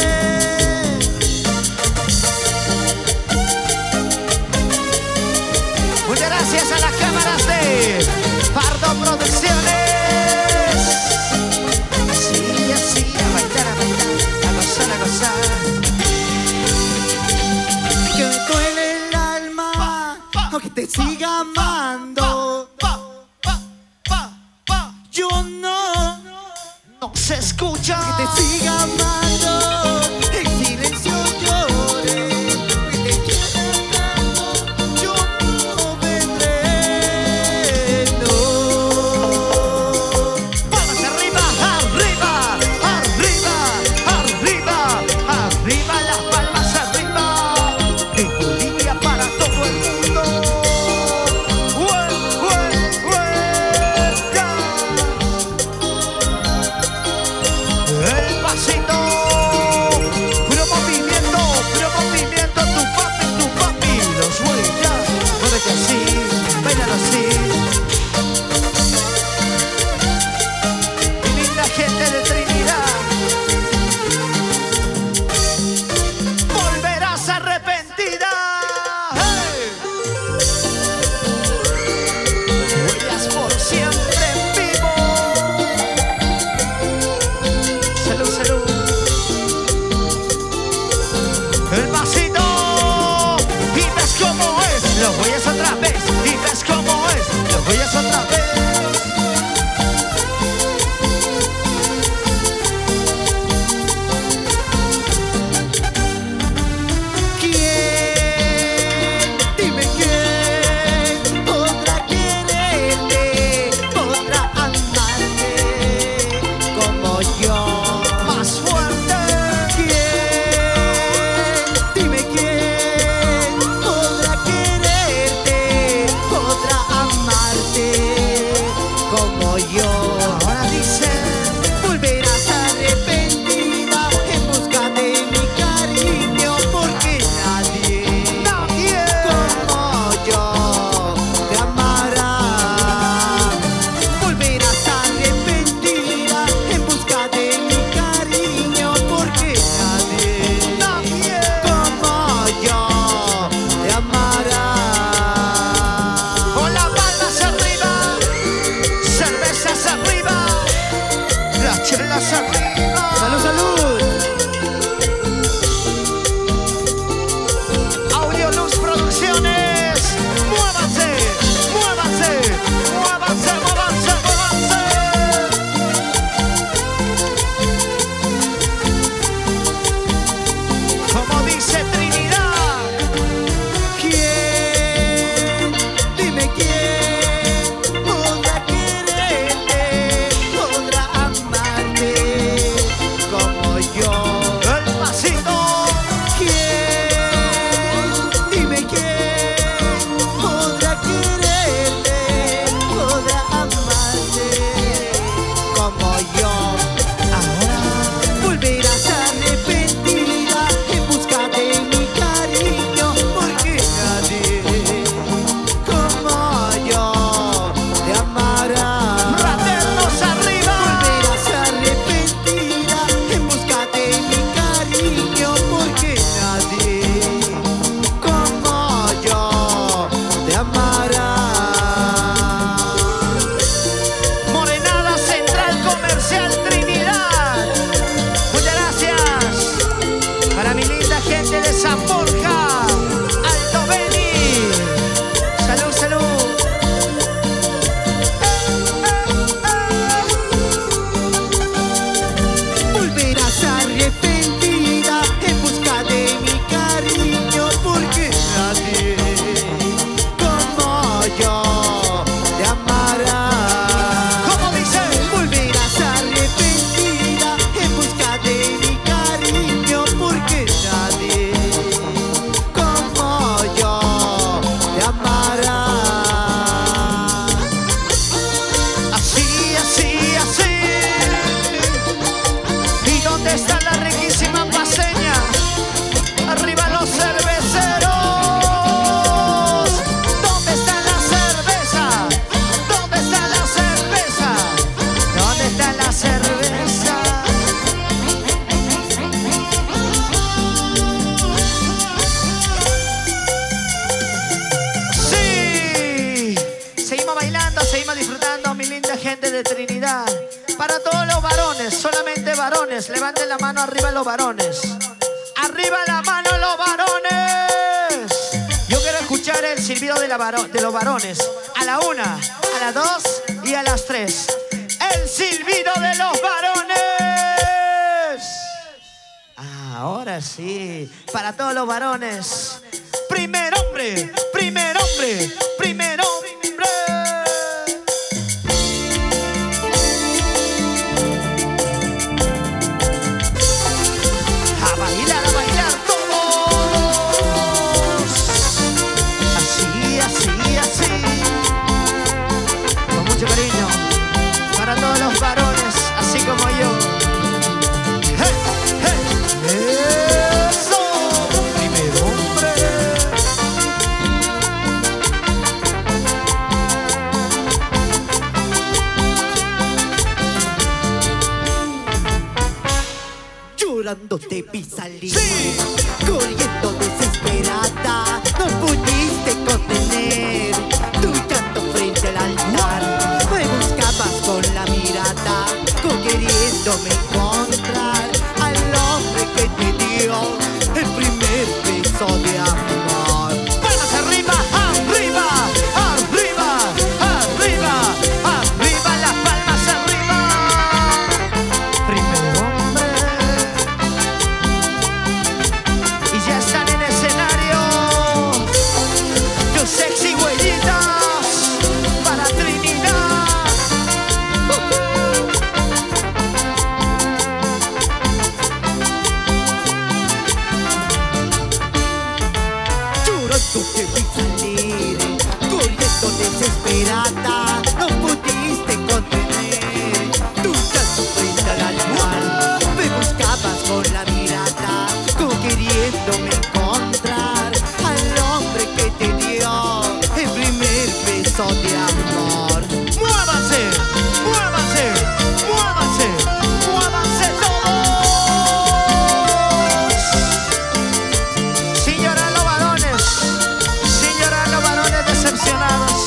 muchas gracias a las cámaras de Pardo Producciones. Así, así, a bailar, a bailar, a gozar, a gozar. Que me duele el alma, aunque te siga amando, yo no, No se escucha. que te siga amando, en silencio llore, que te quiera tanto, yo no vendré, no. Palmas arriba, arriba, arriba, arriba, arriba, las palmas arriba. En Bolivia para todo el mundo. Hue- hue- hueca. El pasito, puro movimiento, puro movimiento, tu papi, tu papi, los huellas, muévete así, bailan así. Mi linda gente de Trinidad, volverás arrepentida. ¡Hey! Huellas por siempre en vivo. Salud, salud. El pasito. Y ves cómo es. Lo huellas otra vez. Y ves cómo es. gente de Trinidad. Para todos los varones, solamente varones. Levanten la mano arriba los varones. Arriba la mano los varones. Yo quiero escuchar el silbido de, la varo de los varones. A la una, a las dos y a las tres. El silbido de los varones. Ah, ahora sí. Para todos los varones. Primer hombre, primer hombre, primer hombre. A bailar, a bailar todos. Así, así, así. Con mucho cariño. Para todos los varones, así como yo. ¡Hey, hey! ¡Eso! Primer hombre. Llorando te vi salir, ¡Sí! corriendo desesperada, no pudiste contener tu llanto frente al altar. Me buscabas con la mirada, queriéndome encontrar al hombre que te dio el primer beso de amor. Palmas arriba, arriba, arriba, arriba, arriba, las palmas arriba. Primer hombre. Y ya están en escenario tus sexy huellitas para Trinidad. Llorando te vi salir, corriendo desesperada, no pudiste contener tu llanto frente al altar. Me buscabas con la mirada, queriéndome encontrar al hombre que te dio el primer beso de amor. Muévanse, muévanse, muévanse, muévanse todos. Sin llorar los varones, sin llorar los varones decepcionados.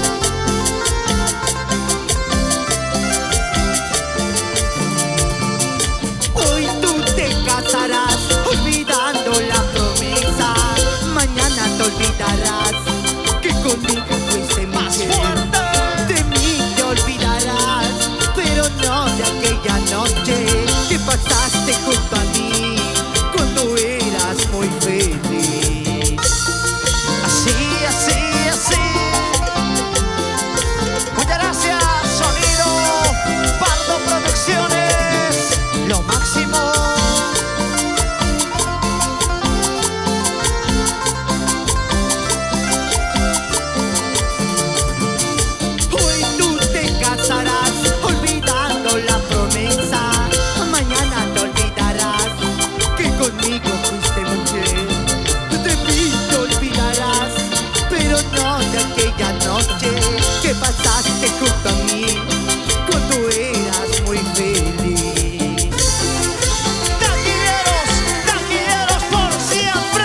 Hoy tú te casarás olvidando la promesa. Mañana te olvidarás que conmigo fuiste Más mujer. fuerte. De mí te olvidarás, pero no de aquella noche que pasaste junto a mí cuando eras muy feliz. Así, así, así. Muchas gracias, sonido Pardo Producciones. Lo máximo. Hoy tú te casarás olvidando la promesa. Mañana te olvidarás que conmigo fuiste mujer. De mí te olvidarás, pero no de aquella noche que pasaste junto a mí cuando eras muy feliz. Taquilleros, taquilleros por siempre.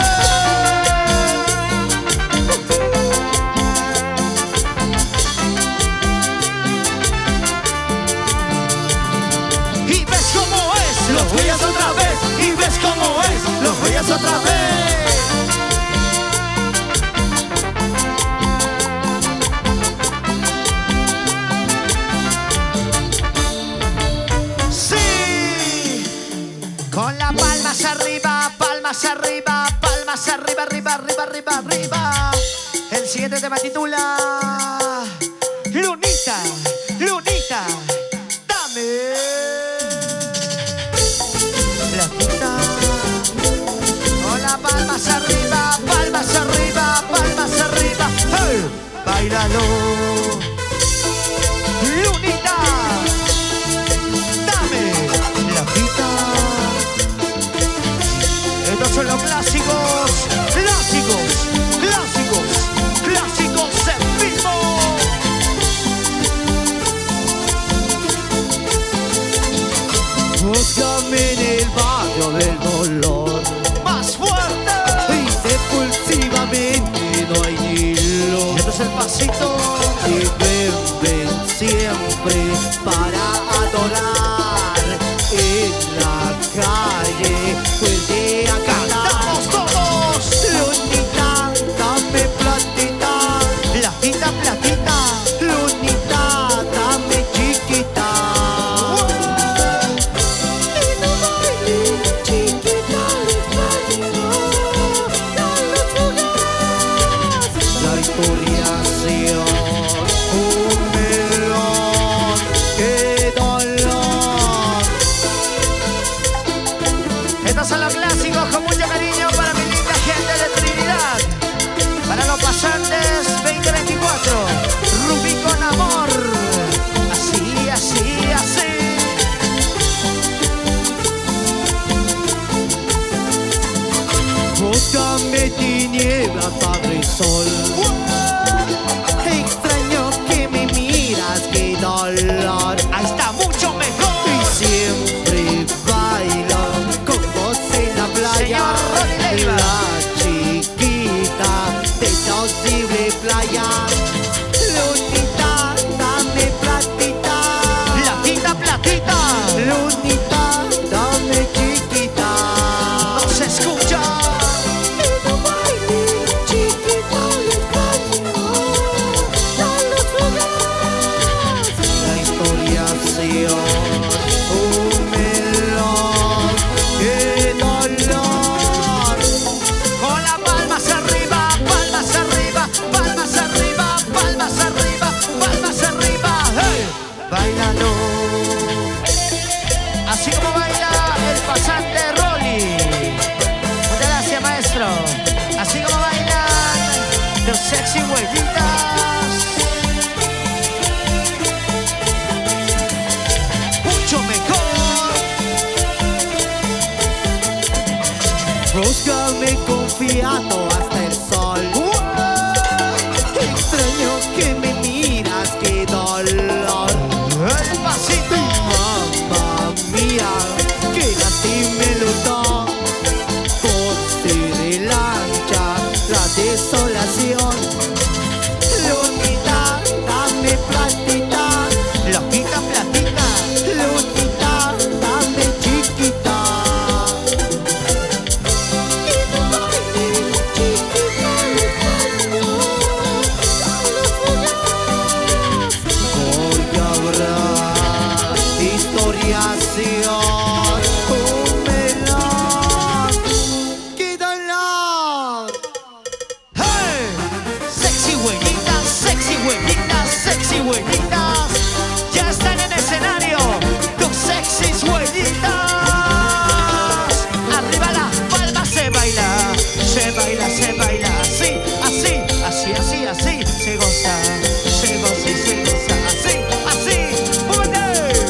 Y ves cómo es, lo juegas otra vez. Y ves cómo es, lo juegas otra vez. Sí. Con las palmas arriba, palmas arriba, palmas arriba, arriba, arriba, arriba, arriba. El siguiente tema titula Lunita, Lunita, dame la quita. Con las palmas arriba, palmas arriba, palmas arriba. ¡Hey! Báilalo. Lunita, dame la quita. Estos son los clásicos, clásicos, clásicos, clásicos en vivo. Búscame en el barrio del dolor, Más fuerte. impulsivamente no hay hilo. Esto es el pasito. Y ven, ven siempre tierra, Padre Sol. Extraño que me miras, qué dolor. Ahí está, mucho mejor. Y siempre bailo con vos en la playa. Señor Ronnie Leiva. La chiquita de posible playa. Lunita, dame platita. Platita, platita. Lunita, dame chiquita. No se escucha. No bailes, chiquita, extraño. Dale jugar. La historia se un melón. ¡Qué dolor! Con las palmas arriba, palmas arriba, palmas arriba, palmas arriba, palmas arriba. ¡Hey! Bailalo. Así como baila el pasante Rolly. Muchas gracias, maestro. Así como bailan los sexy huellitas. Mucho mejor. Búscame confiado hasta el sol. Extraño que me miras, qué dolor. El pasito. Mamma mía, que lastime luto. Por ser lancha, la desolación. Lunita, dame platita. Loquita, platita. Lunita, dame chiquita. Y no bailes, chiquita, extraño. Voy a hablar historiación, un melón. ¡Qué dolor! ¡Hey! Sexy huellitas, sexy huellitas, sexy huellitas. Ya están en escenario tus sexy huellitas. Arriba las palmas, se baila, se baila, se baila. Así, así, así, así, así. Se goza, se goza y se goza. Así, así. ¡Muévete!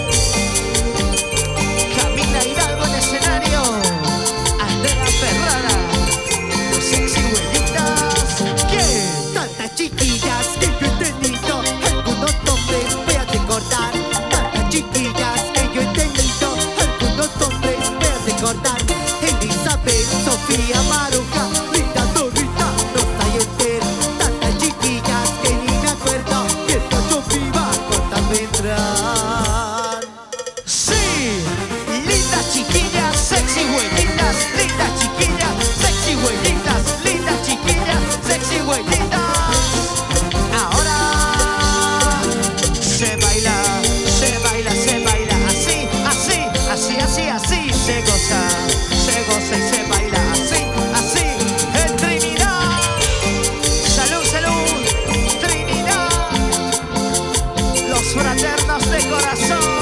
Camila Hidalgo en escenario. Andrea Ferrara. Tus sexy huellitas. ¿Quién? Tantas chiquillas que yo he tenido, algunos hombres voy a recordar. Tantas chiquillas que yo he tenido, algunos hombres voy a recordar. Elizabeth, Sofía, Maruja, Rita, Dorita, Rosa y Esther. Tantas chiquillas que ni me acuerdo, mientras yo viva, cuántas vendrán. Sí, lindas chiquillas, sexy huellitas, lindas chiquillas, sexy huellitas, lindas chiquillas, sexy huellitas. Ahora se baila, se baila, se baila, así, así, así, así, así, se goza, se goza y se baila, así, así, en Trinidad. Salud, salud, Trinidad, los fraternos de corazón.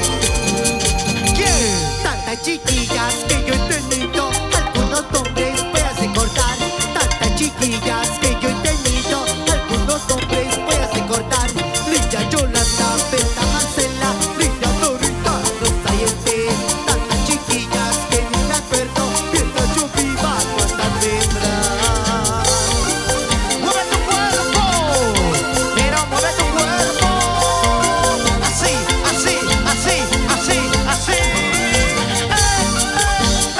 ¿Quién? Tantas chiquillas que yo he tenido, algunos hombres voy a recordar. Tantas chiquillas que yo he tenido, algunos hombres voy a recordar. Lidia, Yolanda, Berta, Marcela, Lidia, Dorita, Rosa y Esther. Tantas chiquillas que ni me acuerdo, mientras yo viva, cuántas vendrán. ¡Mueve tu cuerpo! Pero mueve tu cuerpo. Así, así, así, así, así. ¡Eh, eh,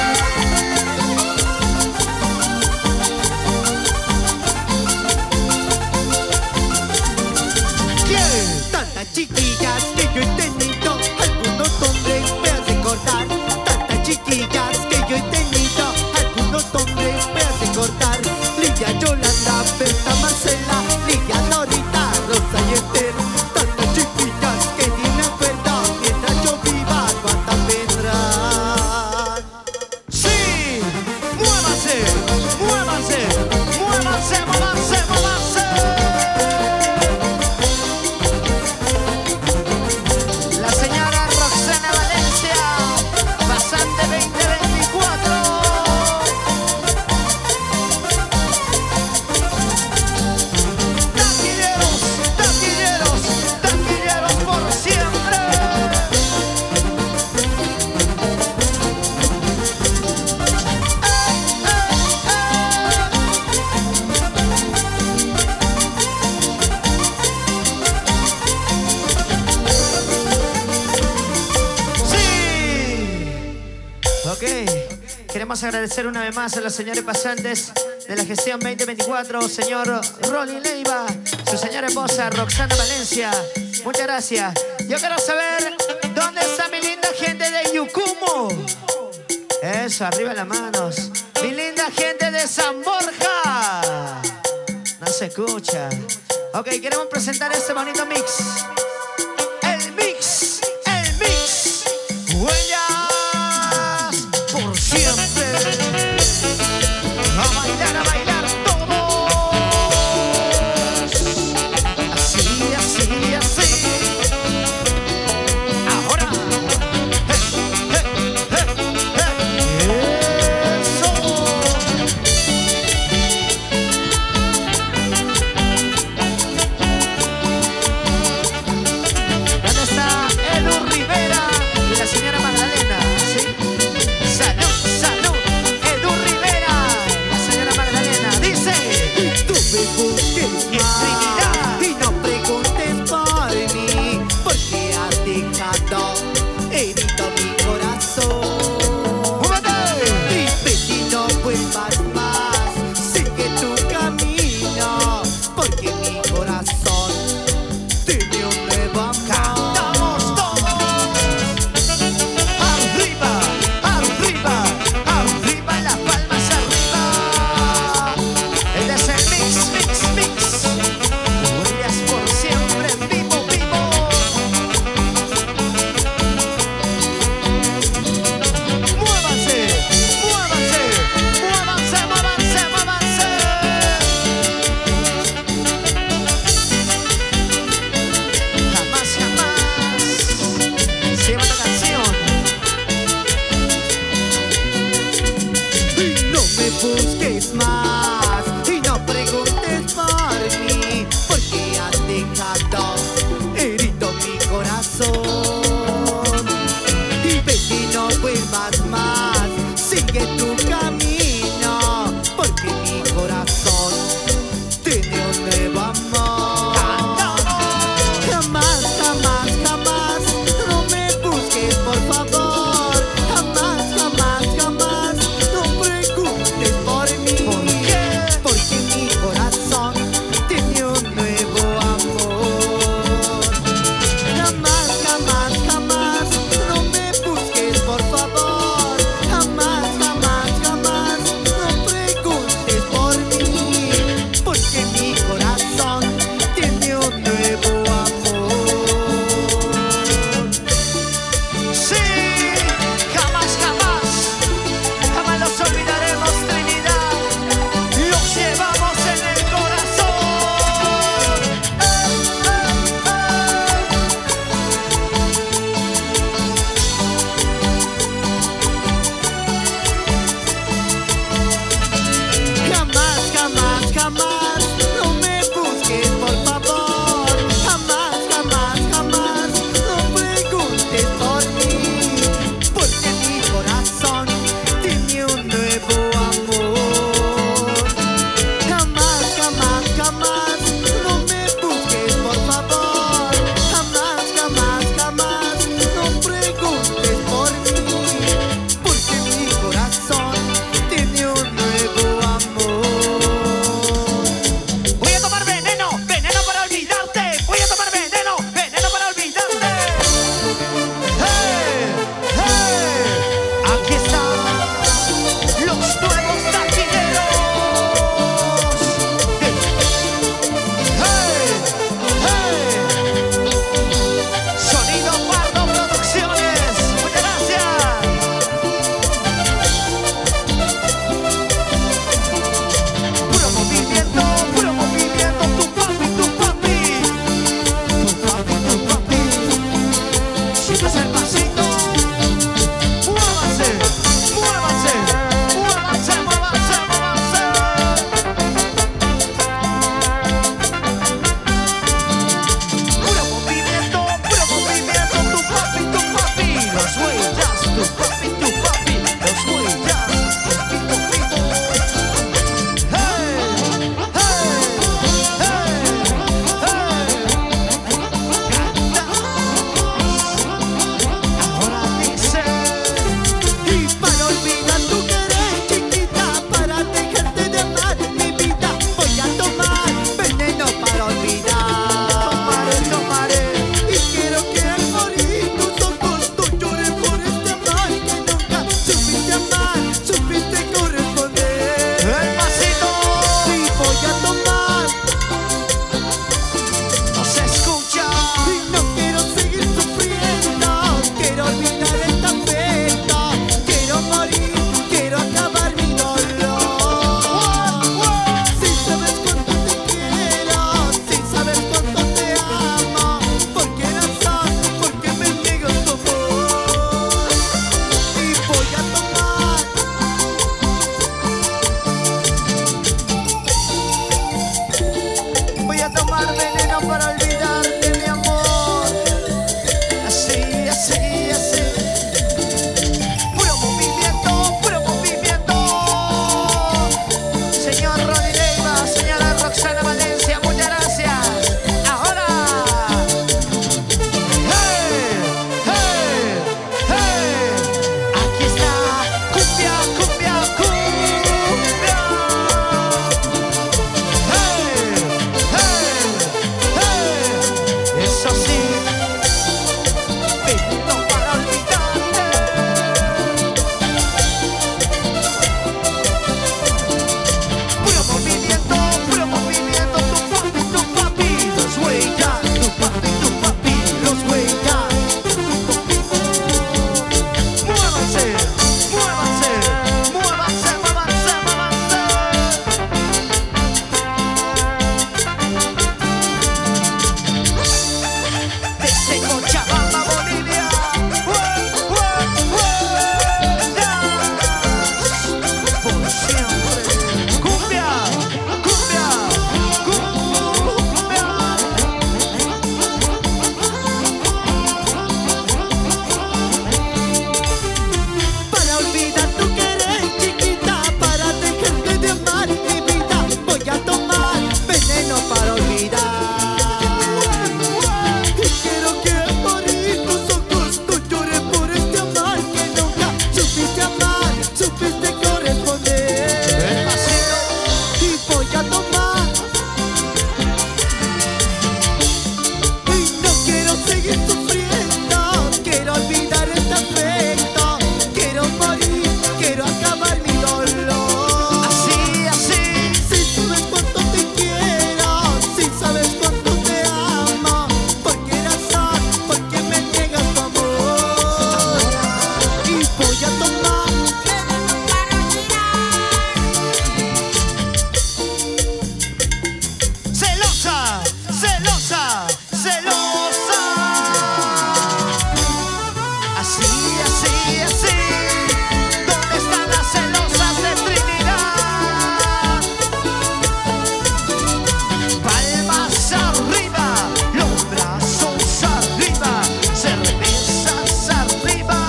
eh! ¿Quién? Tantas chiquillas que yo he tenido, algunos hombres voy a recordar. Tantas chiquillas que yo he tenido, algunos hombres voy a recordar. Lidia, Yolanda, Berta, Marcela, Lidia, Dorita, Rosa y Esther. Tantas chiquillas que ni me acuerdo, mientras yo viva, cuántas vendrán. ¡Sí! ¡Muévanse! ¡Muévanse! ¡Muévanse, muévanse, muévanse! Queremos agradecer una vez más a los señores pasantes de la gestión veinte veinticuatro, señor Rolly Leiva, su señora esposa Roxana Valencia. Muchas gracias. Yo quiero saber dónde está mi linda gente de Yucumo. Eso, arriba las manos. Mi linda gente de San Borja. No se escucha. Ok, queremos presentar este bonito mix. El mix, el mix. Huellas por siempre. A bailar, a bailar todos. Así, así, así. Ahora. Hey, hey, hey, hey. Eso. tomar veneno para olvidarte, mi amor. Así, así, así. Puro movimiento, puro movimiento. Señor Ronnie Leiva, señora Roxana Valencia, muchas gracias. Ahora. ¡Hey! ¡Hey! ¡Hey! Aquí está. Cumbia, cumbia, cumbia. ¡Hey! ¡Hey! ¡Hey! Eso sí. Veneno para olvidarte. Puro movimiento, puro movimiento. Tu papi, tu papi. Los huellas. Tu papi, tu papi. Los huellas. Muévanse, muévanse, muévanse, muévanse, muévanse. Desde Cochabamba, Bolivia. ¡Hue, hue, huellas! Por siempre. Cumbia, cumbia, cumbia. Para olvidar tu querer, chiquita, para dejarte de amar, mi vida, voy a tomar veneno para olvidar. Y quiero que morir tus ojos no lloren por este amar que nunca supiste amar, supiste corresponder. Y voy a tomar. Y no quiero seguir sufriendo, quiero olvidar este afecto, quiero morir, quiero acabar mi dolor. Así, así. Si sabes cuánto te quiero, si sabes cuánto te amo, ¿por qué razón, por qué me niegas tu amor? Y voy a tomar Celosa, celosa, celosa. Así, así, así. ¿Dónde están las celosas de Trinidad? Palmas arriba, los brazos arriba, cervezas arriba.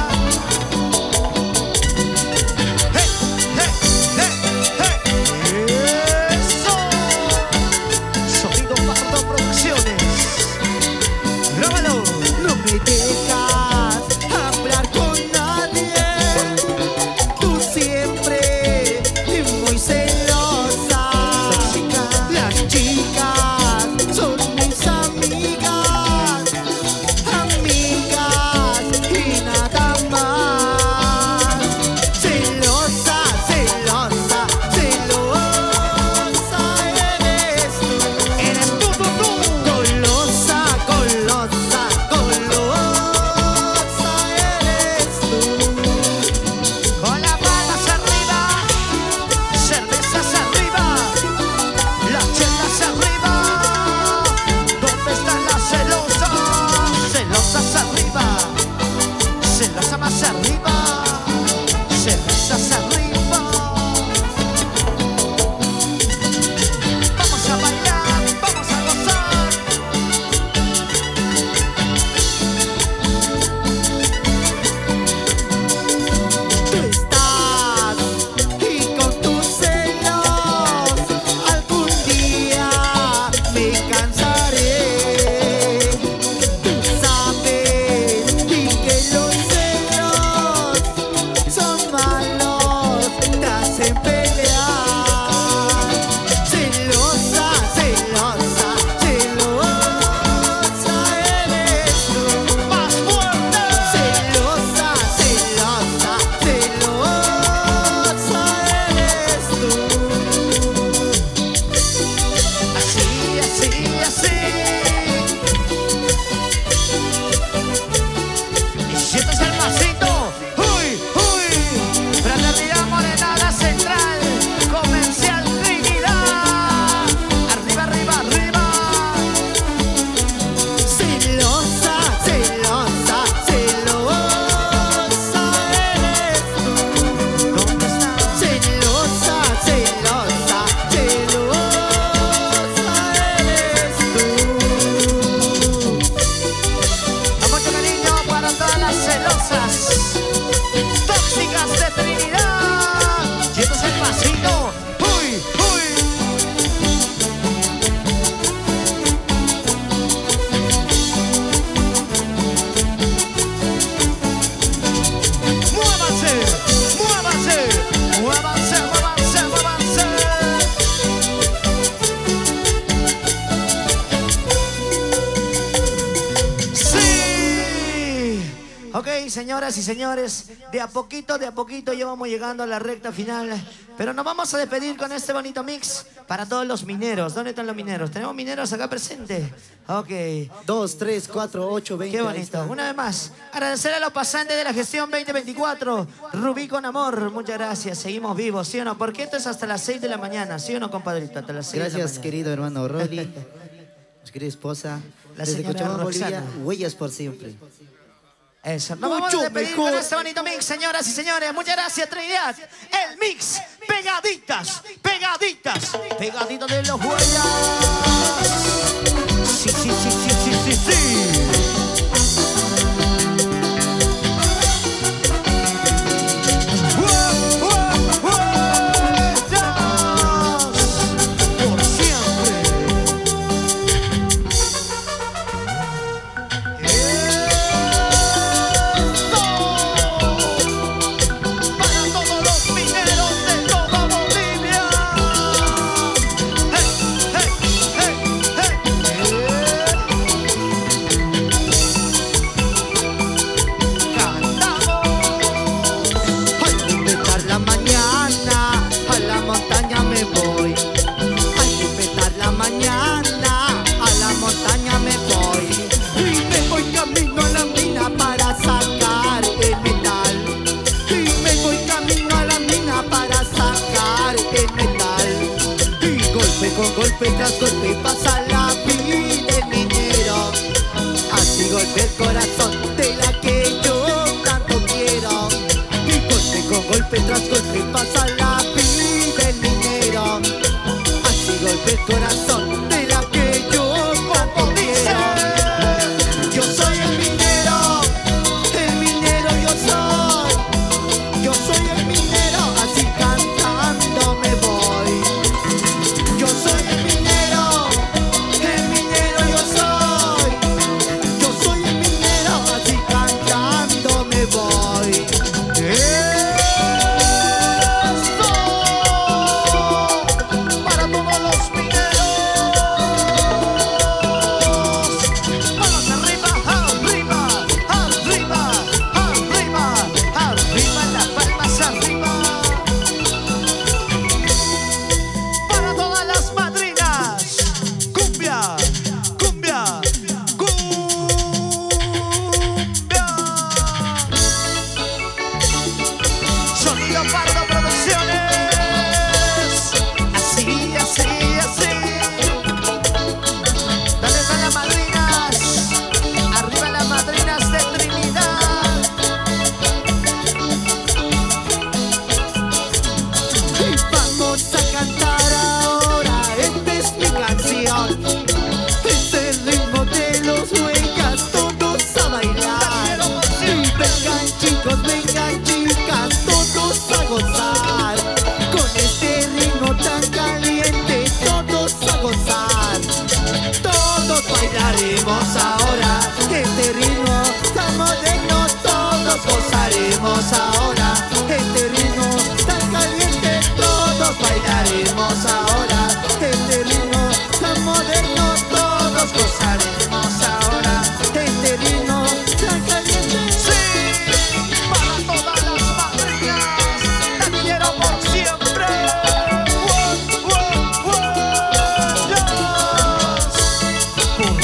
¡Hey, hey, hey, hey! ¡Eso! Sonido Pardo Producciones. Grábalo. no me dejas hablar con nadie, tú siempre muy celosa. Las chicas son mis amigas, amigas y nada más. Celosa, celosa, celosa eres tú. Eres tú, tú, tú. Golosa, golosa, golosa. Ok, señoras y señores, de a poquito, de a poquito ya vamos llegando a la recta final. Pero nos vamos a despedir con este bonito mix para todos los mineros. ¿Dónde están los mineros? ¿Tenemos mineros acá presentes? Ok. Dos, tres, cuatro, ocho, veinte. Qué bonito. Una vez más, agradecer a los pasantes de la gestión veinte veinticuatro. Rubí con amor, muchas gracias. Seguimos vivos, ¿sí o no? Porque esto es hasta las seis de la mañana, ¿sí o no, compadrito? Hasta las seis Gracias, de la mañana. querido hermano Rolly, mi querida esposa. La Desde señora Cochabamba, Bolivia, Roxana. huellas por siempre. Eso. Nos Mucho vamos a despedir mejor. con este bonito mix, señoras y señores. Muchas gracias, Trinidad. El mix, pegaditas, pegaditas, pegaditas de los huellas. Sí, sí, sí, sí, sí, sí, sí. Con golpe tras golpe pasa la vida del minero. Así golpea el corazón de la que yo tanto quiero. Y golpe con golpe tras golpe pasa la vida del minero. Así golpea el corazón de la que yo tanto quiero. Yo soy el minero, el minero yo soy. Yo soy el minero, así cantando me voy. Yo soy el minero, el minero yo soy. Yo soy el minero, así cantando me voy. ¡Eso! Para todos los mineros. Vamos arriba, arriba, arriba, arriba, arriba, las palmas arriba. Para todas las madrinas, cumbia, cumbia, cumbia. Sonido Pardo Producciones. Así, así, así. ¿Dónde están las madrinas? Arriba las madrinas de Trinidad. Y vamos a cantar ahora, esta es mi canción. Es el ritmo de los huellas, todos a bailar. Y vengan chicos, vengan chicas, todos a gozar. Con este ritmo tan caliente, todos a gozar. Todos bailaremos ahora, este ritmo tan moderno, todos gozaremos ahora. Este ritmo tan caliente, todos bailaremos ahora. Este ritmo tan moderno, todos gozaremos ahora. Este ritmo tan caliente, sí, para todas las madrinas. Te quiero por siempre. Wow, wow, wow, yes. Por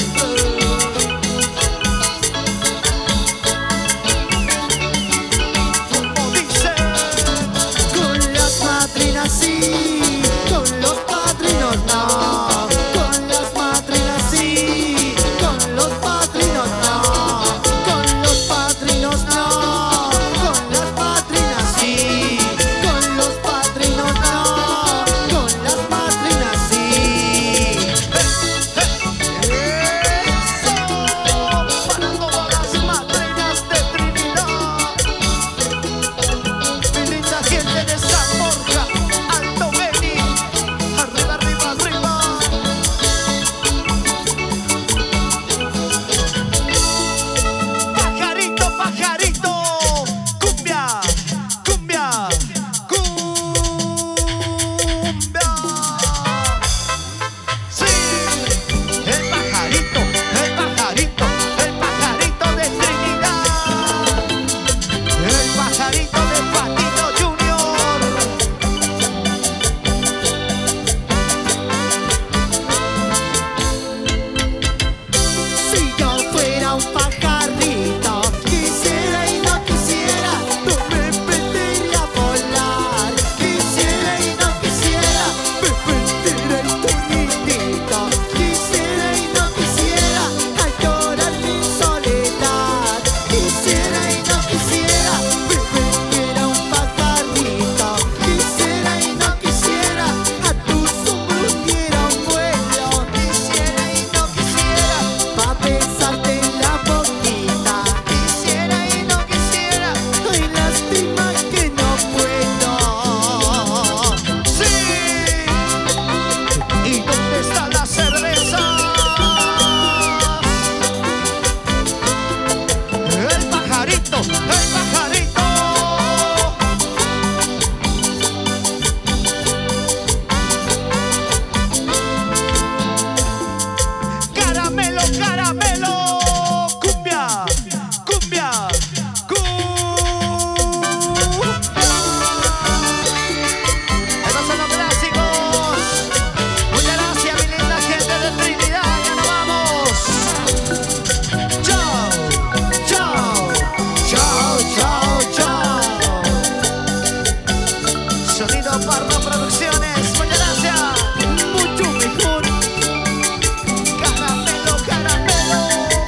siempre. caramelo. Cumbia, cumbia, cumbia. Estos son los clásicos. Muchas gracias, mi linda gente de Trinidad. Ya nos vamos. Chao, chao, chao, chao, chao. Sonido Pardo Producciones. Muchas gracias. Mucho mejor. Caramelo, caramelo.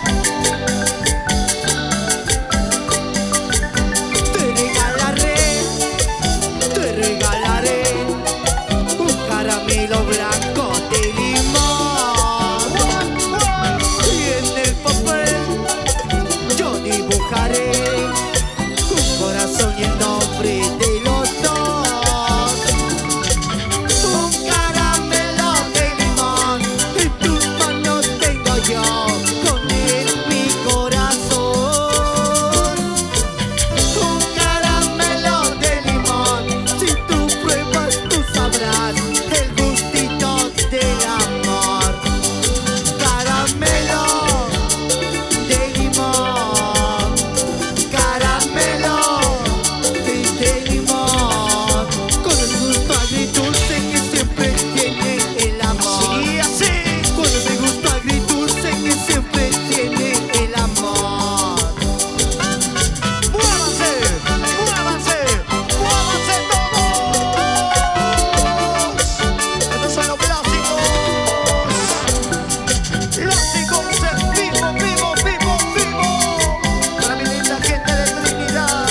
Te regalaré, te regalaré un caramelo blanco de limón. Y en el papel yo dibujaré un corazón y el nombre de los dos. Un caramelo de limón en tus manos tengo yo, con él mi corazón. Un caramelo de limón, si tú pruebas tú sabrás el gustito del amor. Caramelo de limón, caramelo de, de limón, con el gusto agridulce que siempre tiene el amor. Y así. Con ese gusto agridulce que siempre tiene el amor. Muévanse, muévanse, muévanse todos. Estos son los clásicos. Clásicos en vivo, vivo, vivo, vivo. Para mi linda gente de Trinidad.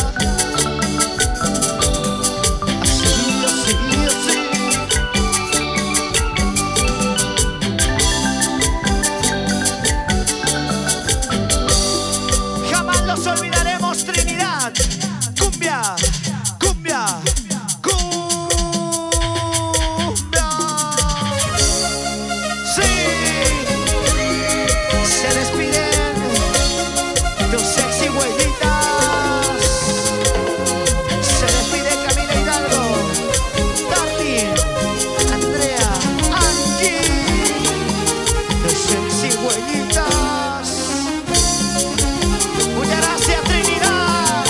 Así, así, así. Jamás los olvidaremos, Trinidad. Cumbia, cumbia, cumbia. Sí, se despiden tus sexy huellitas. Se despide Camila Hidalgo, Tati, Andrea, Angie. Tus sexy huellitas. Muchas gracias, Trinidad.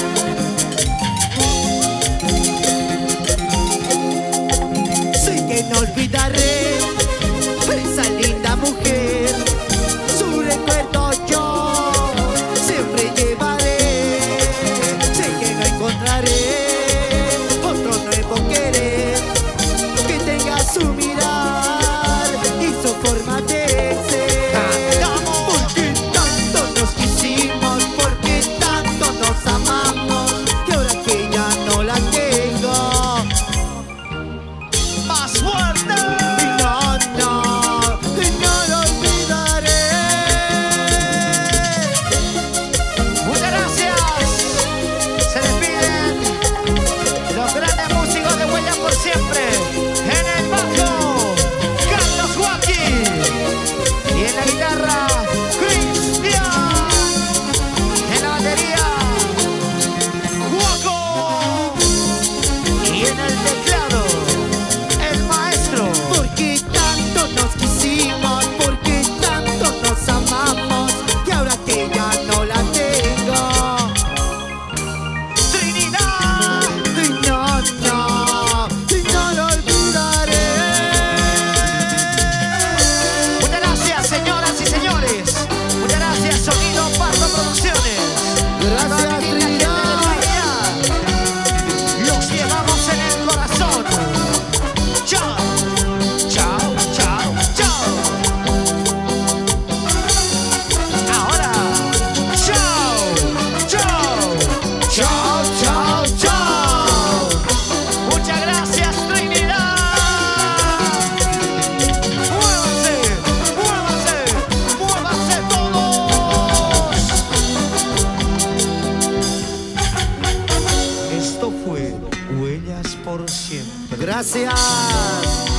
Sé que no olvidaré esa linda mujer, su recuerdo yo siempre llevaré. Sé que no encontraré otro nuevo querer que tenga su mirar y su forma de ser. Porque tanto nos quisimos, porque tanto nos amamos, y ahora que ya no la tengo, Más fuerte. y no, no, y no lo olvidaré. Muchas gracias. Se despiden los grandes músicos de Huella por Siempre. En el bajo, Carlos Joaquín. Y en la guitarra, Cristian. En la batería, Juaco. Y en el teclado, el maestro. Porque tanto nos quisimos, porque tanto nos amamos, y ahora que ya no la tengo, Trinidad. y no, no, y no lo olvidaré. Muchas gracias, señoras y señores. Muchas gracias, Sonido Pardo Producciones. Gracias, Trinidad. Los llevamos en el corazón. Chao, chao, chao, chao. Ahora, chao, chao, chao, chao, chao. Muchas gracias, Trinidad. Muévanse, muévanse, muévanse todos. Esto fue Huellas por Siempre. Gracias.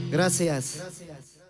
Gracias.